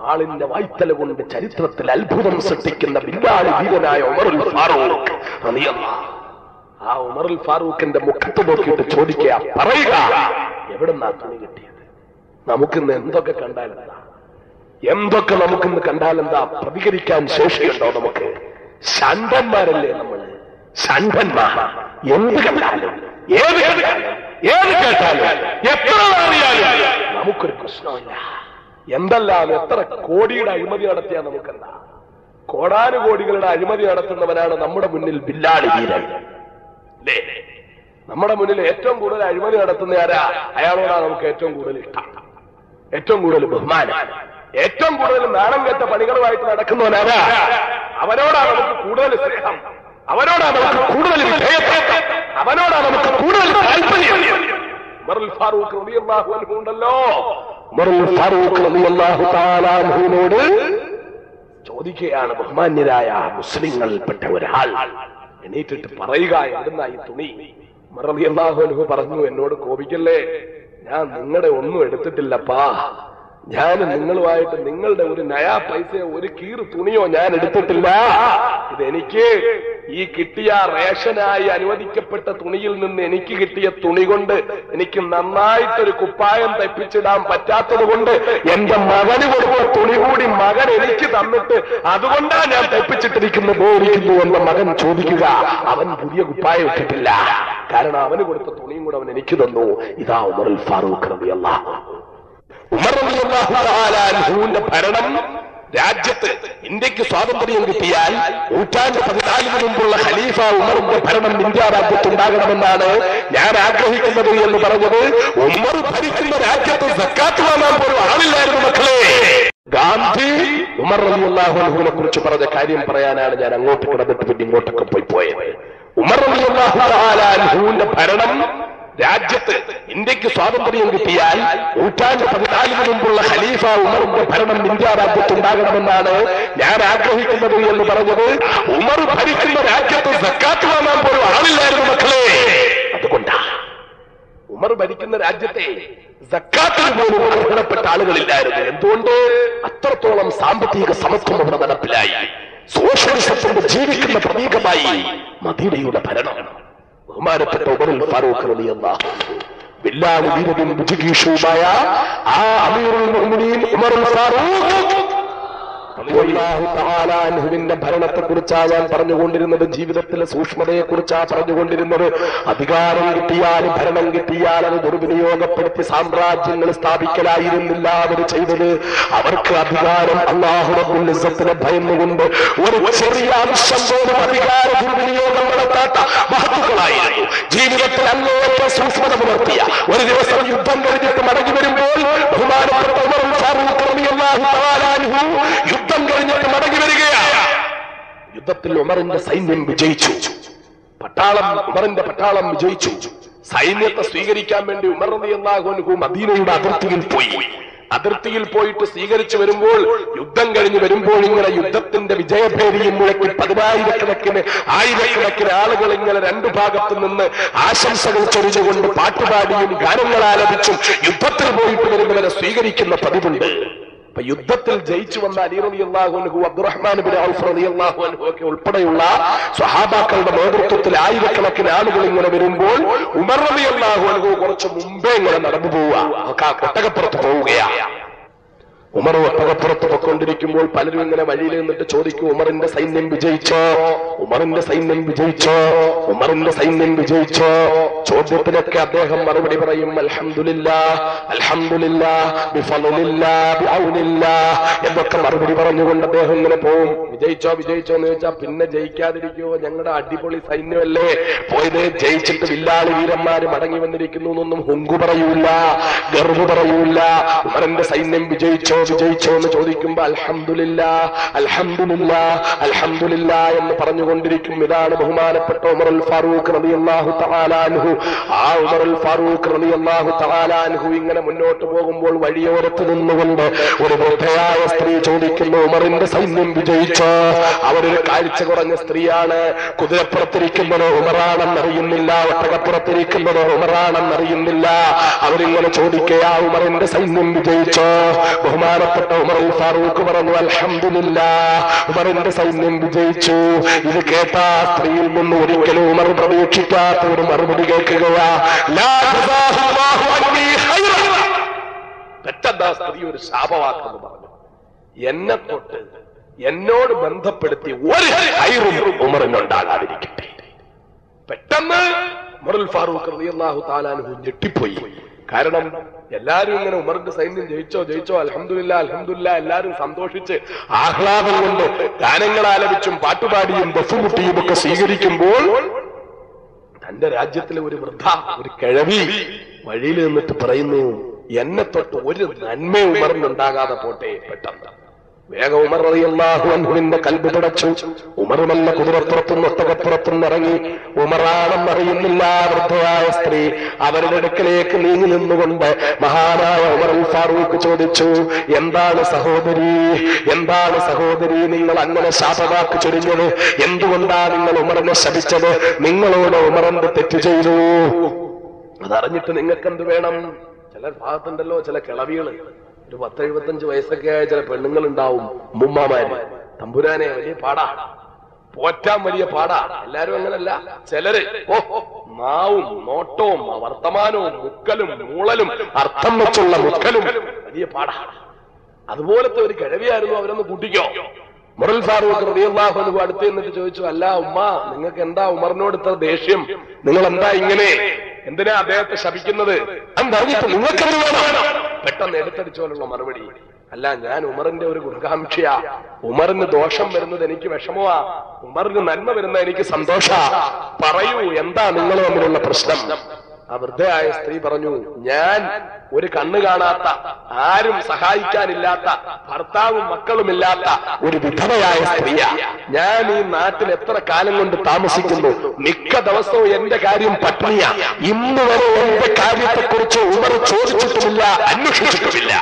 ആളിന്റെ വായ്ത്തല കൊണ്ട് ചരിത്രത്തിൽ അത്ഭുതം സൃഷ്ടിക്കുന്ന ബില്ലാളി വീരനായ ഉമറുൽ ഫാറൂഖ് റളിയല്ലാഹു. ആ ഉമറുൽ ഫാറൂഖിന്റെ മുഖത്ത് നോക്കിയിട്ട് ചോദിക്കുക, പറയുക, എവിടുന്നാ തുണി കിട്ടിയത്? നമുക്കിന്ന് എന്തൊക്കെ കണ്ടാലെന്താ, എന്തൊക്കെ നമുക്കിന്ന് കണ്ടാലെന്താ? പ്രതികരിക്കാൻ ശേഷിയുണ്ടോ നമുക്ക്? ഷണ്ടന്മാരല്ലേ നമ്മള്? ഷണ്ടന്മാർ. എന്ത് കണ്ടാലും ഏത് കേട്ടാലും എത്ര അറിയാലും നമുക്കൊരു പ്രശ്നമില്ല. എന്തെല്ലാം എത്ര കോടിയുടെ അഴിമതി നടത്തിയാ നമുക്കെന്താ? കോടാനുകോടികളുടെ അഴിമതി നടത്തുന്നവനാണ് നമ്മുടെ മുന്നിൽ ബില്ലാളി വീരൻ. നമ്മുടെ മുന്നിൽ ഏറ്റവും കൂടുതൽ അഴിമതി നടത്തുന്ന ആരാ? അയാളോടാണ് നമുക്ക് ഏറ്റവും കൂടുതൽ ഇഷ്ടം, ഏറ്റവും കൂടുതൽ ബഹുമാനം, ഏറ്റവും കൂടുതൽ നാണം കെട്ട പണികളുമായിട്ട് നടക്കുന്നവനാരാ? അവനോടാണ് നമുക്ക് കൂടുതൽ സ്നേഹം, അവനോടാണ് നമുക്ക് കൂടുതൽ വിധേയത്വം, അവനോടാണ് നമുക്ക് കൂടുതൽ താല്പര്യം. ഉമറുൽ ഫാറൂഖ് റളിയല്ലാഹു അൻഹു ഉണ്ടല്ലോ, ഉമറുൽ ഫാറൂഖ് റളിയല്ലാഹു തആല അൻഹുവിനോട് ചോദിക്കുകയാണ് ബഹുമാന്യരായ മുസ്ലിങ്ങളിൽപ്പെട്ട ഒരാൾ എണീറ്റിട്ട് പറയുക, എവിടുന്ന ഈ തുണി? ഉമർ റളിയല്ലാഹു അൻഹു പറഞ്ഞു, എന്നോട് കോപിക്കല്ലേ, ഞാൻ നിങ്ങളുടെ ഒന്നും എടുത്തിട്ടില്ലപ്പാ. ഞാൻ നിങ്ങളുമായിട്ട് നിങ്ങളുടെ ഒരു നയാ പൈസയോ ഒരു കീറ് തുണിയോ ഞാൻ എടുത്തിട്ടില്ല. ഇതെനിക്ക് ഈ കിട്ടിയ റേഷനായി അനുവദിക്കപ്പെട്ട തുണിയിൽ നിന്ന് എനിക്ക് കിട്ടിയ തുണി കൊണ്ട് എനിക്ക് നന്നായിട്ടൊരു കുപ്പായം തയ്പ്പിച്ചിടാൻ പറ്റാത്തത് കൊണ്ട് എന്റെ മകന് കൊടുത്ത തുണി കൂടി മകൻ എനിക്ക് തന്നിട്ട് അതുകൊണ്ടാണ് ഞാൻ തയ്പ്പിച്ചിട്ടിരിക്കുന്നത് എന്ന മകൻ ചോദിക്കുക. അവൻ പുതിയ കുപ്പായം ഇട്ടിട്ടില്ല, കാരണം അവന് കൊടുത്ത തുണിയും കൂടെ അവൻ എനിക്ക് തന്നു. ഇതാ ഉമറുൽ ഫാറൂഖ് റളിയല്ലാഹു അൻഹു. ഉമർ റളിയല്ലാഹു തആല അൻഹുവിന്റെ ഭരണം രാജ്യത്ത് ഇന്ത്യക്ക് സ്വാതന്ത്ര്യം കിട്ടിയാൽ 14 മുമ്പുള്ള ഖലീഫ ഉമറിന്റെ ഭരണം ഇന്ത്യ രാജ്യത്തുണ്ടാകണമെന്നാണ് ഞാൻ ആഗ്രഹിക്കുന്നത് എന്ന് പറഞ്ഞത്. ഉമർ ഭരിക്കുന്ന രാജ്യത്ത് സക്കാത്ത് വാങ്ങാൻ പോലും ആളില്ലായിരുന്നു മക്കളെ. ഗാന്ധി ഉമർ റളിയല്ലാഹു അൻഹുവിനെ കുറിച്ച് പറഞ്ഞ കാര്യം പറയാനാണ് ഞാൻ അങ്ങോട്ട് കിടന്നിട്ട് പിന്നെ ഇങ്ങോട്ടൊക്കെ പോയത്. ഉമർ റളിയല്ലാഹു തആല അൻഹുവിന്റെ ഭരണം രാജ്യത്ത് ഇന്ത്യക്ക് സ്വാതന്ത്ര്യം കിട്ടിയാൽ 14 മുമ്പുള്ള ഖലീഫ ഉമറിന്റെ ഭരണം ഇന്ത്യ രാജ്യത്തുണ്ടാകണമെന്നാണ് ഞാൻ ആഗ്രഹിക്കുന്നത് എന്ന് പറഞ്ഞത്. ഉമർ ഭരിക്കുന്ന രാജ്യത്ത് സക്കാത്ത് വാങ്ങാൻ പോലും ആളില്ലായിരുന്നു മക്കളെ. അതുകൊണ്ടാ ഉമർ ഭരിക്കുന്ന രാജ്യത്തെ സക്കാത്തിന് പോലും അർഹതപ്പെട്ട ആളുകളില്ലായിരുന്നു. എന്തുകൊണ്ട്? അത്രത്തോളം സാമ്പത്തിക സമത്വം അവിടെ നടപ്പിലായി. സോഷ്യലിസത്തിന്റെ ജീവിക്കുന്ന പ്രതീകമായി മദീനയുടെ ഭരണം. ബഹുമാനപ്പെട്ട ഉമറുൽ ഫാറൂഖ് റളിയല്ലാഹു അൻഹു ബില്ലാഹി വീരനും ജിഗീഷുമായ ആ അമീറുൽ മുഅ്മിനീൻ ഉമറുൽ ഫാറൂഖ് റളിയല്ലാഹു തആല അൻഹുവിന്റെ ഭരണത്തെ കുറിച്ചാണ് ഞാൻ പറഞ്ഞുകൊണ്ടിരുന്നത്. ജീവിതത്തിലെ സൂക്ഷ്മതയെ കുറിച്ചാണ് പറഞ്ഞുകൊണ്ടിരുന്നത്. അധികാരം കിട്ടിയാൽ, ഭരണം കിട്ടിയാൽ അത് ദുർവിനിയോഗപ്പെടുത്തി സാമ്രാജ്യങ്ങൾ സ്ഥാപിക്കലായിരുന്നില്ല അവർ ചെയ്തത്. അവർക്ക് അധികാരം അല്ലാഹു റബ്ബുൽ ഇസ്സത്തിനെ ഭയന്നുകൊണ്ട് ഒരു ചെറിയ അംശം പോലും അധികാര ദുർവിനിയോഗം നടത്താത്ത മഹത്തുക്കളായിരുന്നു. ജീവിതത്തിൽ അങ്ങേയറ്റം സൂക്ഷ്മത പുലർത്തിയ ഒരു ദിവസം യുദ്ധം കഴിഞ്ഞിട്ട് മടങ്ങി വരുമ്പോൾ ബഹുമാനപ്പെട്ട ഉമറുൽ ഫാറൂഖ് റളിയല്ലാഹു തആല അൻഹു യുദ്ധം കഴിഞ്ഞിട്ട് മടങ്ങി വരികയാണ്. യുദ്ധത്തിൽ ഉമറിന്റെ സൈന്യം വിജയിച്ചു. ഉമറിന്റെ പട്ടാളം വിജയിച്ചു. സൈന്യത്തെ സ്വീകരിക്കാൻ വേണ്ടി ഉമർ റളിയല്ലാഹു അൻഹു മദീനയുടെ അതിർത്തിയിൽ പോയിട്ട് സ്വീകരിച്ചു വരുമ്പോൾ, യുദ്ധം കഴിഞ്ഞ് വരുമ്പോൾ ഇങ്ങനെ യുദ്ധത്തിന്റെ വിജയഭേരിയും മുഴക്കി 10,000-കണക്കിന് ആളുകൾ ഇങ്ങനെ രണ്ടു ഭാഗത്തു നിന്ന് ആശംസകൾ ചൊരിഞ്ഞുകൊണ്ട് പാട്ടുപാടിയും ഗാനങ്ങൾ ആലപിച്ചും യുദ്ധത്തിൽ പോയിട്ട് വരുന്നവരെ സ്വീകരിക്കുന്ന പതിവുണ്ട്. അപ്പൊ യുദ്ധത്തിൽ ജയിച്ചു വന്ന അലി റളിയല്ലാഹു അൻഹു, അബ്ദുറഹ്മാൻ ഇബ്നു ഔഫ് റളിയല്ലാഹു അൻഹു ഒക്കെ ഉൾപ്പെടെയുള്ള സ്വഹാബാക്കളുടെ നേതൃത്വത്തിൽ 1000-കണക്കിന് ആളുകൾ ഇങ്ങനെ വരുമ്പോൾ ഉമർ റളിയല്ലാഹു അൻഹു കുറച്ച് മുമ്പേ ഇങ്ങനെ നടന്നു പോവുക, ഒട്ടകപ്പുറത്ത് പോവുകയാണ്. ഉമർ ഒട്ടകപ്പുറത്ത് പൊക്കൊണ്ടിരിക്കുമ്പോൾ പലരും ഇങ്ങനെ വഴിയിൽ നിന്നിട്ട് ചോദിക്കും, ഉമറിന്റെ സൈന്യം വിജയിച്ചോ? ഉമറിന്റെ സൈന്യം വിജയിച്ചോ? ഉമറിന്റെ സൈന്യം വിജയിച്ചോ? ചോദ്യത്തിനൊക്കെ അദ്ദേഹം മറുപടി പറയും, അൽഹംദുലില്ലാഹ് അൽഹംദുലില്ലാഹ് ബിഫളില്ലാഹ് ബിഔനില്ലാഹ് എന്നൊക്കെ മറുപടി പറഞ്ഞുകൊണ്ട് അദ്ദേഹം ഇങ്ങനെ പോവും. വിജയിച്ചോ വിജയിച്ചോ എന്ന് ചോദിച്ചാൽ പിന്നെ ജയിക്കാതിരിക്കുവോ? ഞങ്ങളുടെ അടിപൊളി സൈന്യമല്ലേ പോയത്, ജയിച്ചിട്ട് വില്ലാളി വീരന്മാര് മടങ്ങി വന്നിരിക്കുന്നു എന്നൊന്നും ഹുങ്കു പറയൂല, ഗർവ് പറയൂല. ഉമറിന്റെ സൈന്യം വിജയിച്ചോ എന്ന് ചോദിക്കുമ്പോ അൽഹംദുലില്ലാഹ് അൽഹംദുലില്ലാഹ് അൽഹംദുലില്ലാഹ് എന്ന് പറഞ്ഞുകൊണ്ടിരിക്കും. ഇതാണ് ബഹുമാനപ്പെട്ട ഉമറുൽ ഫാറൂഖ് റളിയല്ലാഹു തആല അൻഹു. ആ ഉമറുൽ ഫാറൂഖ് റളിയല്ലാഹു തആല അൻഹു ഇങ്ങനെ മുന്നോട്ട് പോകുമ്പോൾ വഴിയോരത്ത് നിന്നുകൊണ്ട് ഒരു വൃദ്ധയായ സ്ത്രീ ചോദിക്കുന്നു, ഉമറിന്റെ സൈന്യം വിജയിച്ചോ? അവരൊരു കാഴ്ച കുറഞ്ഞ സ്ത്രീയാണ്. കുതിരപ്പുറത്തിരിക്കുന്നത് ഉമറാണെന്നറിയുന്നില്ല, ഒട്ടകപ്പുറത്തിരിക്കുന്നത് ഉമറാണെന്നറിയുന്നില്ല. അവരിങ്ങനെ ചോദിക്കുക, ഉമറിന്റെ സൈന്യം വിജയിച്ചോ? ബഹുമാനപ്പെട്ട ഉമറുൽ ഫാറൂഖ് ഫാറൂഖ് പറഞ്ഞു, അൽഹംദുലില്ലാഹ്, ഉമറിന്റെ സൈന്യം വിജയിച്ചു. ഇത് കേട്ട സ്ത്രീയിൽ നിന്ന് ഒരിക്കലും ഉമർ പ്രതീക്ഷിക്കാത്ത ഒരു മറുപടി കേൾക്കുകയാ, ലാ ജസാഹുല്ലാഹു അന്നീ ഖൈറ. പെട്ടെന്ന് ആ സ്ത്രീ ഒരു ശാപവാക്കെന്ന് പറഞ്ഞു, എന്നെ തൊട്ട് എന്നോട് ബന്ധപ്പെടുത്തി ഒരു ഖൈറും ഉമറിനുണ്ടാകാതിരിക്കട്ടെ. പെട്ടെന്ന് ഉമറുൽ ഫാറൂഖ് റളിയല്ലാഹു തആല അൻഹു ഞെട്ടിപ്പോയി. കാരണം എല്ലാരും ഇങ്ങനെ ഉമറിന്റെ സൈന്യം ജയിച്ചോ അൽഹംദുലില്ലാഹ് അൽഹംദുലില്ലാഹ് എല്ലാരും സന്തോഷിച്ച് ആഹ്ലാദം കൊണ്ട് ഗാനങ്ങൾ ആലപിച്ചും പാട്ടുപാടിയും ബഫുമുട്ടിയും ഒക്കെ സ്വീകരിക്കുമ്പോൾ തന്റെ രാജ്യത്തിലെ ഒരു വൃദ്ധ, ഒരു കിഴവി വഴിയിൽ നിന്നിട്ട് പറയുന്നു, എന്നെ തൊട്ട് ഒരു നന്മ ഉമറിനുണ്ടാകാതെ പോട്ടെ. പെട്ടെന്ന് വേഗം ഉമർ റളിയല്ലാഹു അൻഹുവിന്റെ കൽബ് പിടച്ചു. ഉമർ നല്ല കുതിരപ്പുറത്തും ഒട്ടകപ്പുറത്തും ഇറങ്ങി. ഉമറാണെന്നറിയുന്നില്ല വൃദ്ധയായ സ്ത്രീ അവരുടെ അടുക്കലേക്ക് നീങ്ങി നിന്നുകൊണ്ട് മഹാനായ ഉമറുൽ ഫാറൂഖ് ചോദിച്ചു, എന്താണ് സഹോദരി നിങ്ങൾ അങ്ങനെ ശാപവാക്ക് ചൊരിഞ്ഞത്? എന്തുകൊണ്ടാണ് നിങ്ങൾ ഉമറിനെ ശപിച്ചത്? നിങ്ങളോട് ഉമറിന്റെ തെറ്റ് ചെയ്തു, അതറിഞ്ഞിട്ട് നിങ്ങൾക്ക് എന്ത് വേണം? ചില ഭാഗത്തുണ്ടല്ലോ ചില കിളവികള്, ഒരു 10-75 വയസ്സൊക്കെ ആയ ചില പെണ്ണുങ്ങൾ ഉണ്ടാവും, മുമ്മമാര്. തമ്പുരാനെ വലിയ പാടാ, പോറ്റാൻ വലിയ പാടാ. എല്ലാരും അങ്ങനല്ല. ചിലര് നാവും നോട്ടവും വർത്തമാനവും മുക്കലും മൂളലും അർത്ഥം വെച്ചുള്ള മുക്കലും വലിയ പാടാ. അതുപോലത്തെ ഒരു കിഴവിയായിരുന്നു. അവരൊന്ന് കൂട്ടിക്കോ. ഉമറുൽ ഫാറൂഖ് റളിയല്ലാഹു അൻഹു അടുത്ത് എന്നിട്ട് ചോദിച്ചു, അല്ല ഉമ്മ, നിങ്ങൾക്ക് എന്താ ഉമറിനോട് ഇത്ര ദേഷ്യം? നിങ്ങൾ എന്താ ഇങ്ങനെ? എന്തിനാ അദ്ദേഹത്തെ ശപിക്കുന്നത്? അതറിഞ്ഞിട്ട് നിങ്ങൾക്ക് എന്ത് വേണം? പെട്ടെന്ന് എടുത്തടിച്ചോലുള്ള മറുപടി, അല്ല, ഞാൻ ഉമറിന്റെ ഒരു ഗുണകാംക്ഷയാ. ഉമറിന് ദോഷം വരുന്നത് എനിക്ക് വിഷമമാ, ഉമറിന് നന്മ വരുന്നത് എനിക്ക് സന്തോഷ. പറയൂ, എന്താ നിങ്ങൾ തമ്മിലുള്ള പ്രശ്നം? ആ വൃദ്ധയായ സ്ത്രീ പറഞ്ഞു, ഞാൻ ഒരു കണ്ണ് കാണാത്ത, ആരും സഹായിക്കാനില്ലാത്ത, ഭർത്താവും മക്കളുമില്ലാത്ത ഒരു വിധവയായ സ്ത്രീയാ. ഞാൻ ഈ നാട്ടിൽ എത്ര കാലം കൊണ്ട് താമസിക്കുന്നു, മിക്ക ദിവസവും എന്റെ കാര്യം പട്ടിണിയാ. ഇന്ന് വരെ എന്റെ കാര്യത്തെക്കുറിച്ച് ഉമർ ചോദിച്ചിട്ടുമില്ല, അന്വേഷിച്ചിട്ടുമില്ല.